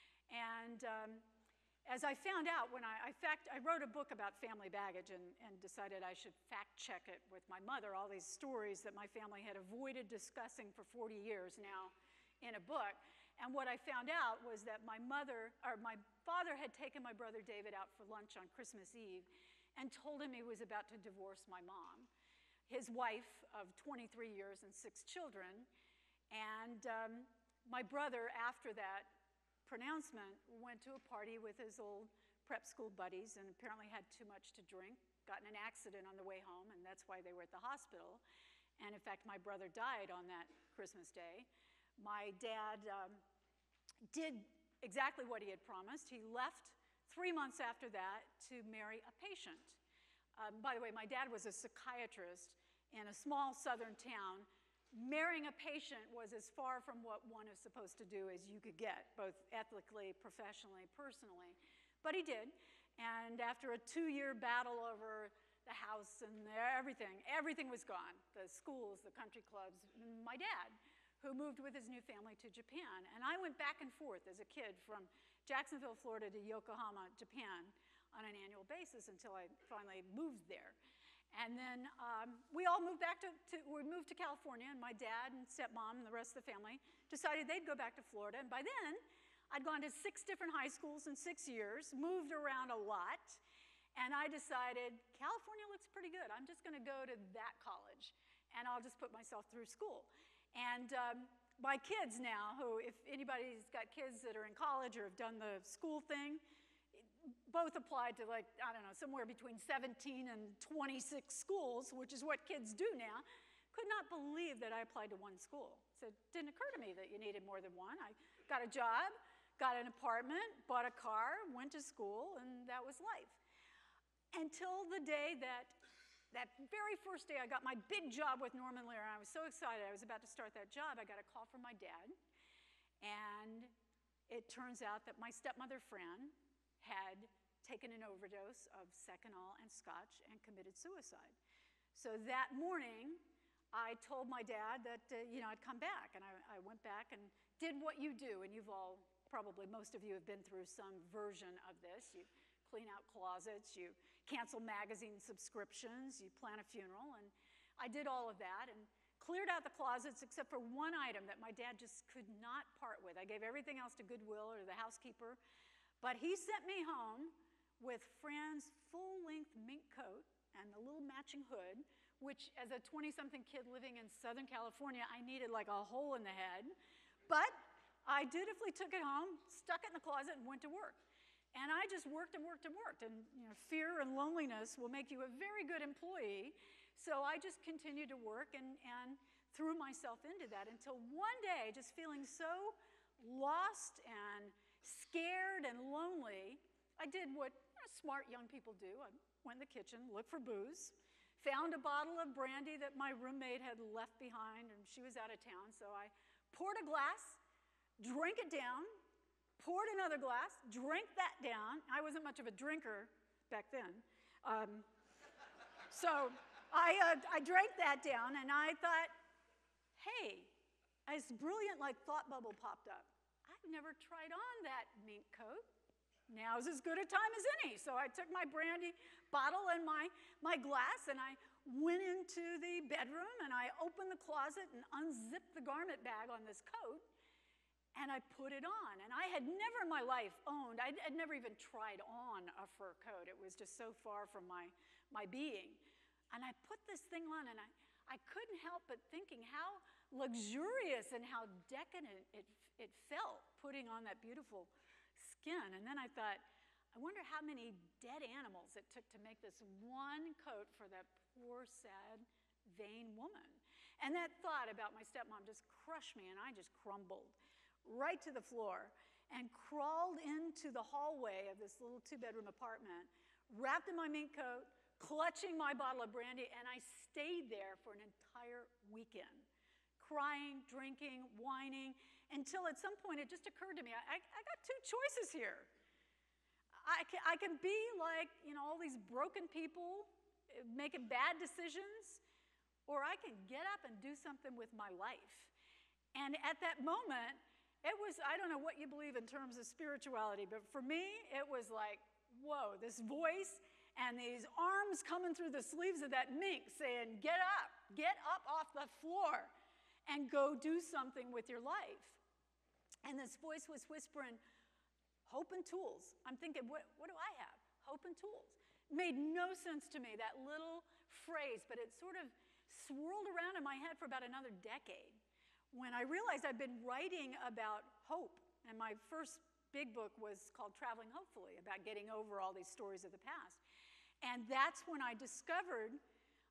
And um, as I found out when I, I fact, I wrote a book about family baggage and, and decided I should fact check it with my mother, all these stories that my family had avoided discussing for forty years now in a book. And what I found out was that my mother, or my father had taken my brother David out for lunch on Christmas Eve and told him he was about to divorce my mom, his wife of twenty-three years and six children. And um, my brother, after that pronouncement, went to a party with his old prep school buddies and apparently had too much to drink, got in an accident on the way home, and that's why they were at the hospital. And in fact, my brother died on that Christmas Day. My dad um, did exactly what he had promised. He left three months after that to marry a patient. Um, by the way, my dad was a psychiatrist in a small southern town. Marrying a patient was as far from what one is supposed to do as you could get, both ethically, professionally, personally. But he did. And after a two-year battle over the house and everything, everything was gone. The schools, the country clubs, my dad, who moved with his new family to Japan. And I went back and forth as a kid from Jacksonville, Florida to Yokohama, Japan on an annual basis until I finally moved there. And then um, we all moved back to, to, we moved to California, and my dad and stepmom and the rest of the family decided they'd go back to Florida. And by then, I'd gone to six different high schools in six years, moved around a lot, and I decided, California looks pretty good. I'm just gonna go to that college, and I'll just put myself through school. And um, my kids now, who, if anybody's got kids that are in college or have done the school thing, both applied to, like, I don't know, somewhere between seventeen and twenty-six schools, which is what kids do now. Could not believe that I applied to one school. So it didn't occur to me that you needed more than one. I got a job, got an apartment, bought a car, went to school, and that was life. Until the day that That very first day I got my big job with Norman Lear, and I was so excited. I was about to start that job. I got a call from my dad, and it turns out that my stepmother, Fran, had taken an overdose of Seconal and Scotch and committed suicide. So that morning, I told my dad that, uh, you know, I'd come back, and I, I went back and did what you do, and you've all, probably most of you have been through some version of this. You clean out closets, you cancel magazine subscriptions, you plan a funeral, and I did all of that and cleared out the closets except for one item that my dad just could not part with. I gave everything else to Goodwill or the housekeeper, but he sent me home with Fran's full-length mink coat and the little matching hood, which as a twenty-something kid living in Southern California, I needed like a hole in the head, but I dutifully took it home, stuck it in the closet, and went to work. And I just worked and worked and worked. And you know, fear and loneliness will make you a very good employee. So I just continued to work and, and threw myself into that until one day, just feeling so lost and scared and lonely, I did what you know, smart young people do. I went in the kitchen, looked for booze, found a bottle of brandy that my roommate had left behind, and she was out of town. So I poured a glass, drank it down, poured another glass, drank that down. I wasn't much of a drinker back then. Um, so I, uh, I drank that down, and I thought, hey, this brilliant like thought bubble popped up. I've never tried on that mink coat. Now's as good a time as any. So I took my brandy bottle and my, my glass, and I went into the bedroom, and I opened the closet and unzipped the garment bag on this coat, and I put it on. And I had never in my life owned, I'd, I'd never even tried on a fur coat. It was just so far from my, my being. And I put this thing on, and I, I couldn't help but thinking how luxurious and how decadent it, it felt putting on that beautiful skin. And then I thought, I wonder how many dead animals it took to make this one coat for that poor, sad, vain woman. And that thought about my stepmom just crushed me, and I just crumbled right to the floor and crawled into the hallway of this little two-bedroom apartment, wrapped in my mink coat, clutching my bottle of brandy, and I stayed there for an entire weekend, crying, drinking, whining, until at some point it just occurred to me, I, I got two choices here. I can, I can be like, you know, all these broken people making bad decisions, or I can get up and do something with my life. And at that moment, it was, I don't know what you believe in terms of spirituality, but for me, it was like, whoa, this voice and these arms coming through the sleeves of that mink saying, get up, get up off the floor and go do something with your life. And this voice was whispering, hope and tools. I'm thinking, what, what do I have? Hope and tools. It made no sense to me, that little phrase, but it sort of swirled around in my head for about another decade, when I realized I'd been writing about hope. And my first big book was called Traveling Hopefully, about getting over all these stories of the past. And that's when I discovered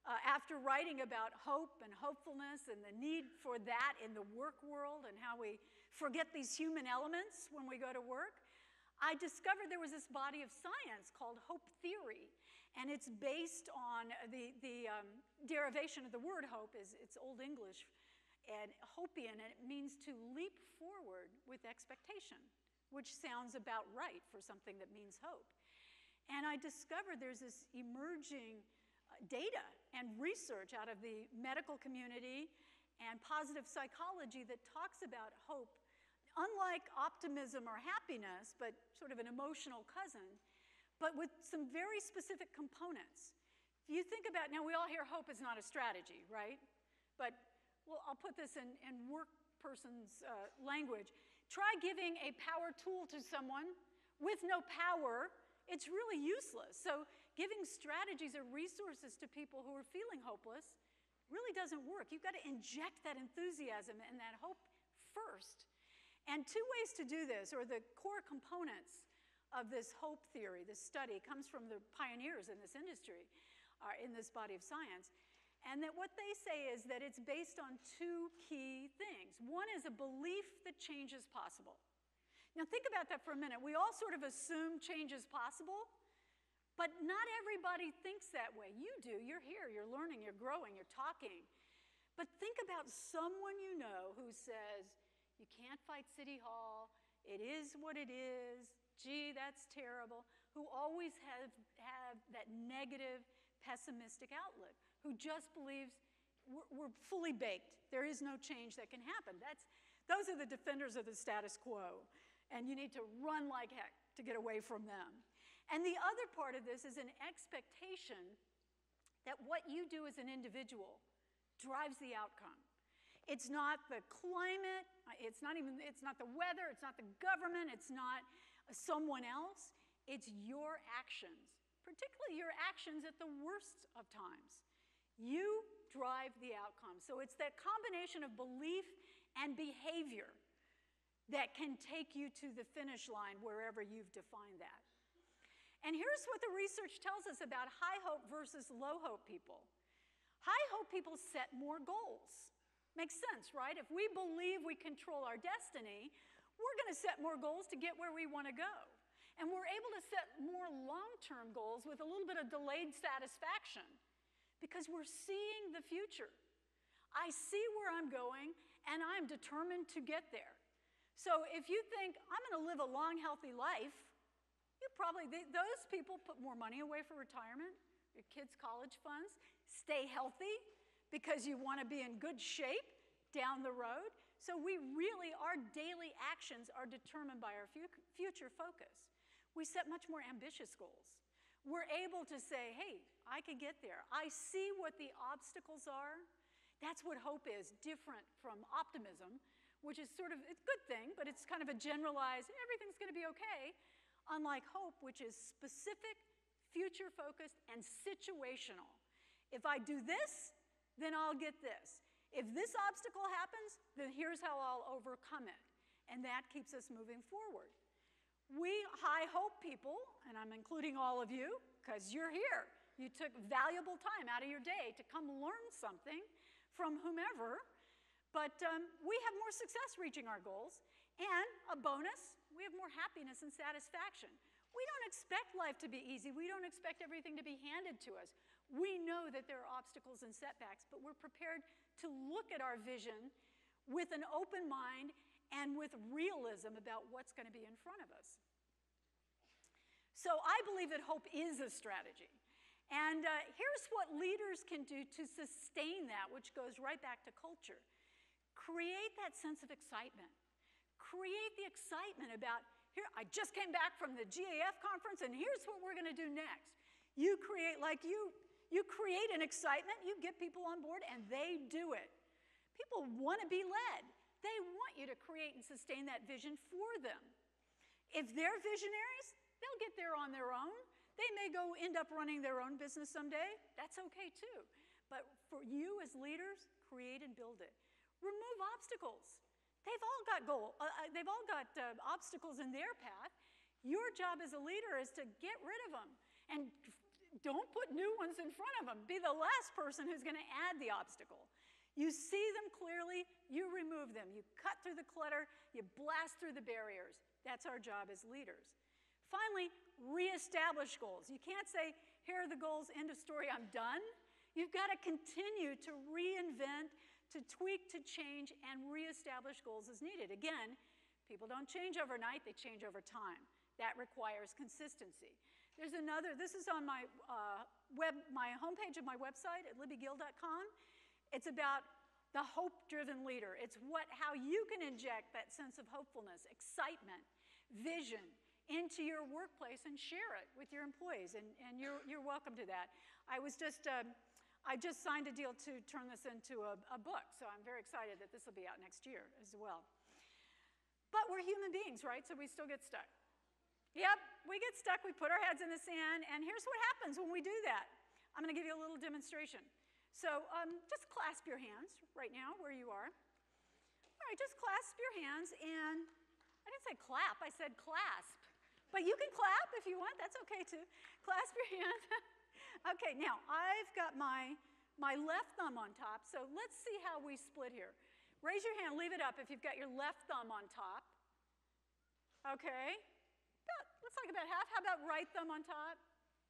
uh, after writing about hope and hopefulness and the need for that in the work world and how we forget these human elements when we go to work, I discovered there was this body of science called hope theory. And it's based on the, the um, derivation of the word hope is it's Old English and hopian, and it means to leap forward with expectation, which sounds about right for something that means hope. And I discovered there's this emerging uh, data and research out of the medical community and positive psychology that talks about hope, unlike optimism or happiness, but sort of an emotional cousin, but with some very specific components. If you think about, now we all hear hope is not a strategy, right? But, well, I'll put this in, in work person's uh, language. Try giving a power tool to someone with no power, it's really useless. So giving strategies or resources to people who are feeling hopeless really doesn't work. You've got to inject that enthusiasm and that hope first. And two ways to do this, or the core components of this hope theory, this study, comes from the pioneers in this industry, uh, in this body of science. And that what they say is that it's based on two key things. One is a belief that change is possible. Now think about that for a minute. We all sort of assume change is possible, but not everybody thinks that way. You do, you're here, you're learning, you're growing, you're talking. But think about someone you know who says, you can't fight City Hall, it is what it is, gee, that's terrible, who always have, have that negative, pessimistic outlook, who just believes we're, we're fully baked. There is no change that can happen. That's, those are the defenders of the status quo, and you need to run like heck to get away from them. And the other part of this is an expectation that what you do as an individual drives the outcome. It's not the climate, it's not even, it's not the weather, it's not the government, it's not someone else, it's your actions, particularly your actions at the worst of times. You drive the outcome. So it's that combination of belief and behavior that can take you to the finish line wherever you've defined that. And here's what the research tells us about high hope versus low hope people. High hope people set more goals. Makes sense, right? If we believe we control our destiny, we're going to set more goals to get where we want to go. And we're able to set more long-term goals with a little bit of delayed satisfaction because we're seeing the future. I see where I'm going, and I'm determined to get there. So if you think, I'm going to live a long, healthy life, you probably, those people put more money away for retirement, your kids' college funds, stay healthy because you want to be in good shape down the road. So we really, our daily actions are determined by our future focus. We set much more ambitious goals. We're able to say, hey, I can get there. I see what the obstacles are. That's what hope is, different from optimism, which is sort of, it's a good thing, but it's kind of a generalized, everything's going to be okay, unlike hope, which is specific, future-focused, and situational. If I do this, then I'll get this. If this obstacle happens, then here's how I'll overcome it. And that keeps us moving forward. We high hope people, and I'm including all of you, because you're here. You took valuable time out of your day to come learn something from whomever, but um, we have more success reaching our goals. And a bonus, we have more happiness and satisfaction. We don't expect life to be easy. We don't expect everything to be handed to us. We know that there are obstacles and setbacks, but we're prepared to look at our vision with an open mind and with realism about what's going to be in front of us. So I believe that hope is a strategy. And uh, here's what leaders can do to sustain that, which goes right back to culture. Create that sense of excitement. Create the excitement about, here, I just came back from the G A F conference, and here's what we're going to do next. You create, like you, you create an excitement, you get people on board, and they do it. People want to be led. They want you to create and sustain that vision for them. If they're visionaries, they'll get there on their own. They may go end up running their own business someday. That's okay too. But for you as leaders, create and build it. Remove obstacles. They've all got goal. Uh, they've all got uh, obstacles in their path. Your job as a leader is to get rid of them and don't put new ones in front of them. Be the last person who's going to add the obstacle. You see them clearly, you remove them. You cut through the clutter, you blast through the barriers. That's our job as leaders. Finally, reestablish goals. You can't say, here are the goals, end of story, I'm done. You've got to continue to reinvent, to tweak, to change, and reestablish goals as needed. Again, people don't change overnight, they change over time. That requires consistency. There's another, this is on my uh, web, my homepage of my website at libby gill dot com. It's about the hope-driven leader. It's what, how you can inject that sense of hopefulness, excitement, vision into your workplace and share it with your employees, and, and you're, you're welcome to that. I was just, um, I just signed a deal to turn this into a, a book, so I'm very excited that this will be out next year as well. But we're human beings, right? So we still get stuck. Yep, we get stuck, we put our heads in the sand, and here's what happens when we do that. I'm gonna give you a little demonstration. So um, just clasp your hands right now where you are. All right, just clasp your hands, and I didn't say clap, I said clasp. But you can clap if you want, that's okay too. Clasp your hands. Okay, now I've got my, my left thumb on top, so let's see how we split here. Raise your hand, leave it up if you've got your left thumb on top. Okay, about, looks like about half. How about right thumb on top?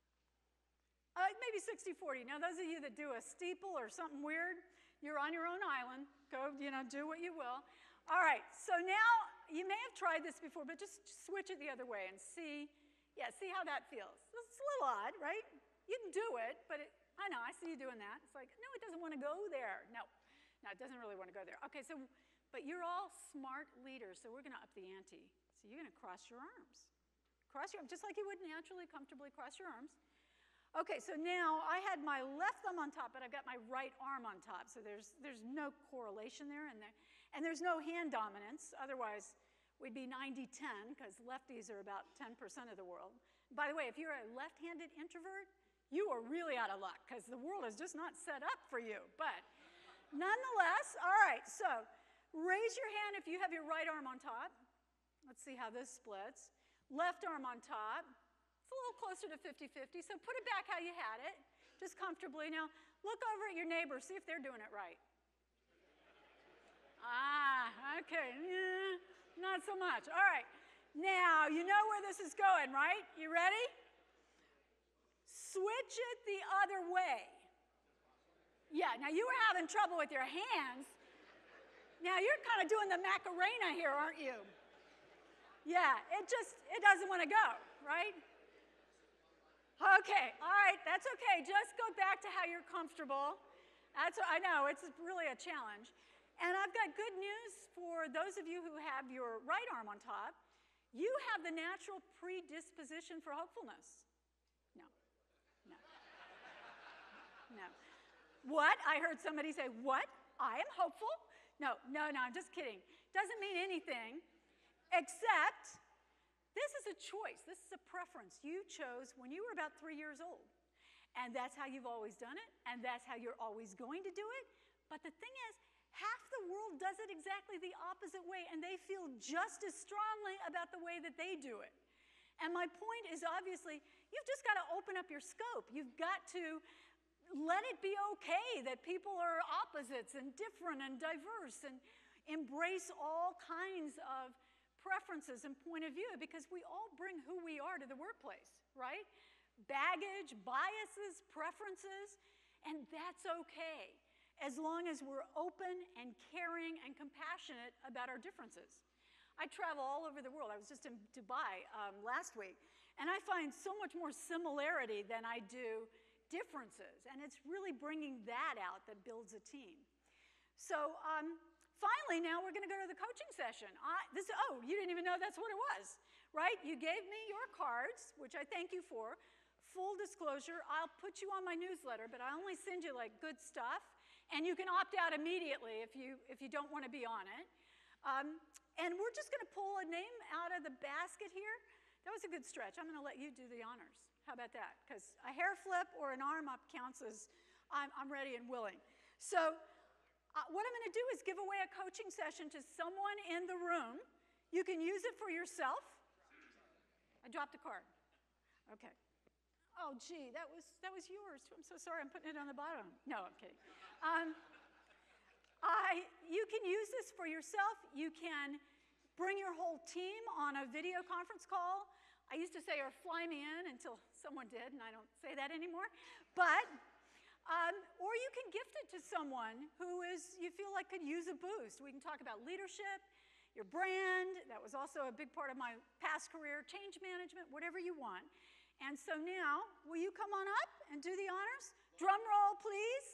Uh, maybe sixty forty. Now, those of you that do a steeple or something weird, you're on your own island. Go, you know, do what you will. All right, so now you may have tried this before, but just switch it the other way and see, yeah, see how that feels. It's a little odd, right? You can do it, but it, I know, I see you doing that. It's like, no, it doesn't want to go there. No, no, it doesn't really want to go there. Okay, so, but you're all smart leaders, so we're going to up the ante. So you're going to cross your arms. Cross your arms, just like you would naturally, comfortably cross your arms. Okay, so now I had my left thumb on top, but I've got my right arm on top, so there's, there's no correlation there, and, there, and there's no hand dominance. Otherwise, we'd be ninety ten, because lefties are about ten percent of the world. By the way, if you're a left-handed introvert, you are really out of luck, because the world is just not set up for you. But nonetheless, all right, so raise your hand if you have your right arm on top. Let's see how this splits. Left arm on top. It's a little closer to fifty fifty, so put it back how you had it, just comfortably. Now, look over at your neighbor, see if they're doing it right. Ah, okay, yeah, not so much. All right, now, you know where this is going, right? You ready? Switch it the other way. Yeah, now you were having trouble with your hands. Now you're kind of doing the Macarena here, aren't you? Yeah, it just, it doesn't want to go, right? Okay, all right, that's okay. Just go back to how you're comfortable. That's, I know, it's really a challenge. And I've got good news for those of you who have your right arm on top. You have the natural predisposition for hopefulness. No, no, no. What? I heard somebody say, what? I am hopeful? No, no, no, I'm just kidding. Doesn't mean anything, except this is a choice. This is a preference you chose when you were about three years old. And that's how you've always done it, and that's how you're always going to do it. But the thing is, half the world does it exactly the opposite way, and they feel just as strongly about the way that they do it. And my point is, obviously, you've just got to open up your scope. You've got to let it be okay that people are opposites and different and diverse, and embrace all kinds of preferences and point of view, because we all bring who we are to the workplace, right? Baggage, biases, preferences, and that's okay, as long as we're open and caring and compassionate about our differences. I travel all over the world. I was just in Dubai um, last week, and I find so much more similarity than I do differences, and it's really bringing that out that builds a team. So, um, finally, now we're going to go to the coaching session. I, this, oh, you didn't even know that's what it was, right? You gave me your cards, which I thank you for. Full disclosure, I'll put you on my newsletter, but I only send you like good stuff, and you can opt out immediately if you, if you don't want to be on it. Um, and we're just going to pull a name out of the basket here. That was a good stretch. I'm going to let you do the honors. How about that? Because a hair flip or an arm up counts as I'm, I'm ready and willing. So, Uh, what I'm going to do is give away a coaching session to someone in the room. You can use it for yourself. I dropped a card. Okay. Oh, gee, that was, that was yours. I'm so sorry, I'm putting it on the bottom. No, I'm kidding. Um, I, you can use this for yourself. You can bring your whole team on a video conference call. I used to say, or fly me in, until someone did, and I don't say that anymore. But, um, or you can gift it to someone who is, you feel like could use a boost. We can talk about leadership, your brand. That was also a big part of my past career, change management, whatever you want. And so now, will you come on up and do the honors? Drum roll, please.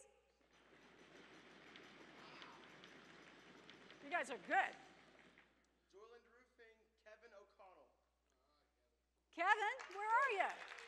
You guys are good. Dorland Roofing, Kevin O'Connell. Kevin, where are you?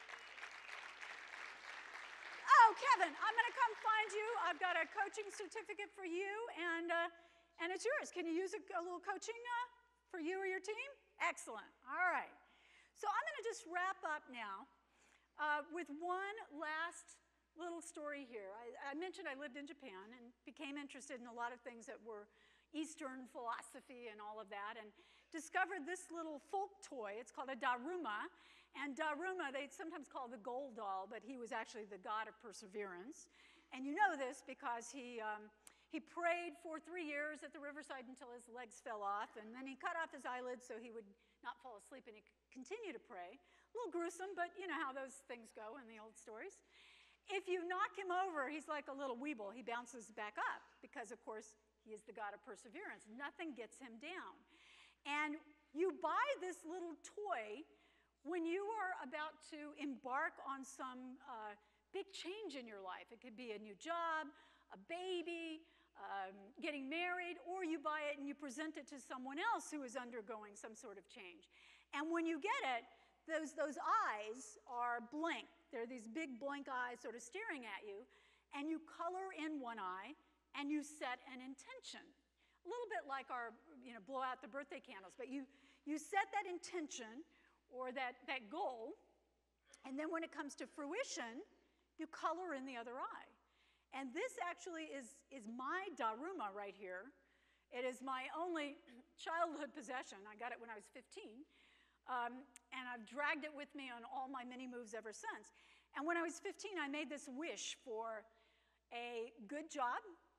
Oh, Kevin, I'm going to come find you. I've got a coaching certificate for you, and, uh, and it's yours. Can you use a, a little coaching uh, for you or your team? Excellent. All right. So I'm going to just wrap up now uh, with one last little story here. I, I mentioned I lived in Japan and became interested in a lot of things that were Eastern philosophy and all of that, and discovered this little folk toy. It's called a Daruma. And Daruma, they sometimes call the gold doll, but he was actually the god of perseverance. And you know this because he, um, he prayed for three years at the riverside until his legs fell off, and then he cut off his eyelids so he would not fall asleep, and he could continue to pray. A little gruesome, but you know how those things go in the old stories. If you knock him over, he's like a little weeble. He bounces back up because, of course, he is the god of perseverance. Nothing gets him down. And you buy this little toy when you are about to embark on some uh, big change in your life. It could be a new job, a baby, um, getting married, or you buy it and you present it to someone else who is undergoing some sort of change. And when you get it, those, those eyes are blank. They're these big blank eyes sort of staring at you, and you color in one eye, and you set an intention. A little bit like our, you know, blow out the birthday candles, but you, you set that intention or that, that goal, and then when it comes to fruition, you color in the other eye. And this actually is, is my Daruma right here. It is my only childhood possession. I got it when I was fifteen, um, and I've dragged it with me on all my many moves ever since. And when I was fifteen, I made this wish for a good job,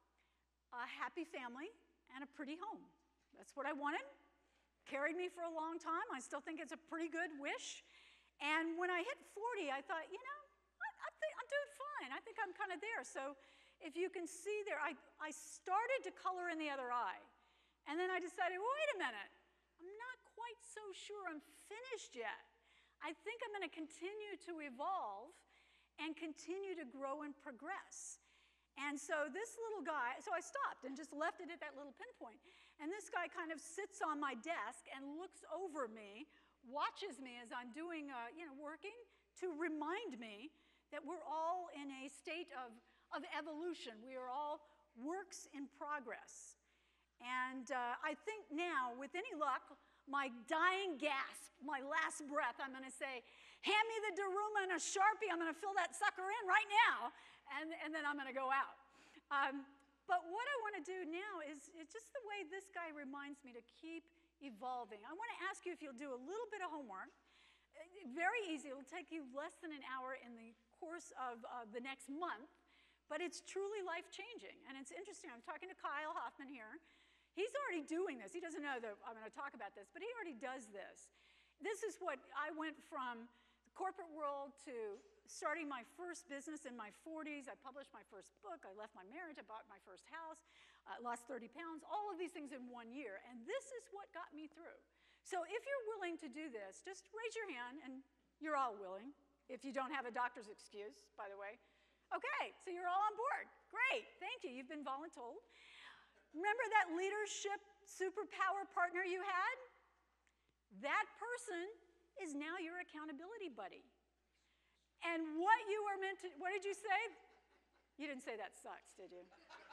a happy family, and a pretty home. That's what I wanted. Carried me for a long time. I still think it's a pretty good wish. And when I hit forty, I thought, you know, I, I think I'm doing fine. I think I'm kind of there. So if you can see there, I, I started to color in the other eye. And then I decided, well, wait a minute. I'm not quite so sure I'm finished yet. I think I'm going to continue to evolve and continue to grow and progress. And so this little guy, so I stopped and just left it at that little pinpoint. And this guy kind of sits on my desk and looks over me, watches me as I'm doing, uh, you know, working, to remind me that we're all in a state of, of evolution. We are all works in progress. And uh, I think now, with any luck, my dying gasp, my last breath, I'm going to say, hand me the Daruma and a Sharpie. I'm going to fill that sucker in right now, and, and then I'm going to go out. Um, but what I want to do now is, is just the way this guy reminds me to keep evolving. I want to ask you if you'll do a little bit of homework. Very easy. It'll take you less than an hour in the course of uh, the next month, but it's truly life-changing. And it's interesting. I'm talking to Kyle Hoffman here. He's already doing this. He doesn't know that I'm going to talk about this, but he already does this. This is what I went from the corporate world to starting my first business in my forties. I published my first book. I left my marriage. I bought my first house. I lost thirty pounds. All of these things in one year. And this is what got me through. So if you're willing to do this, just raise your hand, and you're all willing, if you don't have a doctor's excuse, by the way. Okay, so you're all on board. Great. Thank you. You've been voluntold. Remember that leadership superpower partner you had? That person is now your accountability buddy. And what you are meant to, what did you say? You didn't say that sucks, did you?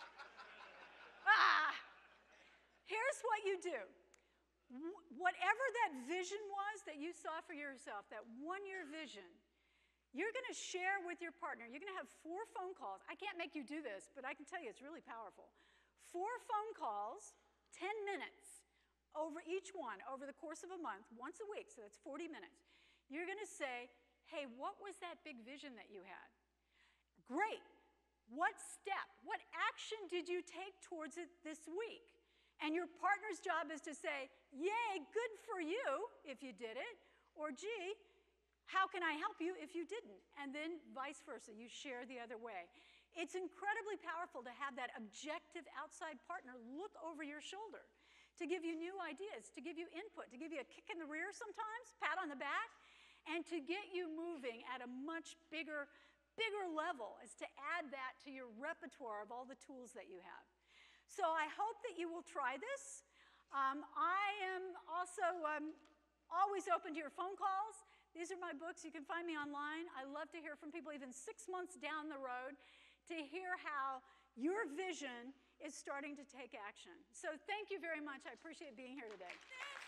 ah! Here's what you do. Wh- whatever that vision was that you saw for yourself, that one-year vision, you're going to share with your partner. You're going to have four phone calls. I can't make you do this, but I can tell you it's really powerful. Four phone calls, ten minutes over each one over the course of a month, once a week, so that's forty minutes. You're going to say, hey, what was that big vision that you had? Great. What step, what action did you take towards it this week? And your partner's job is to say, yay, good for you if you did it, or gee, how can I help you if you didn't? And then vice versa, you share the other way. It's incredibly powerful to have that objective outside partner look over your shoulder, to give you new ideas, to give you input, to give you a kick in the rear sometimes, pat on the back, and to get you moving at a much bigger, bigger level, is to add that to your repertoire of all the tools that you have. So I hope that you will try this. Um, I am also um, always open to your phone calls. These are my books. You can find me online. I love to hear from people even six months down the road to hear how your vision is starting to take action. So thank you very much. I appreciate being here today.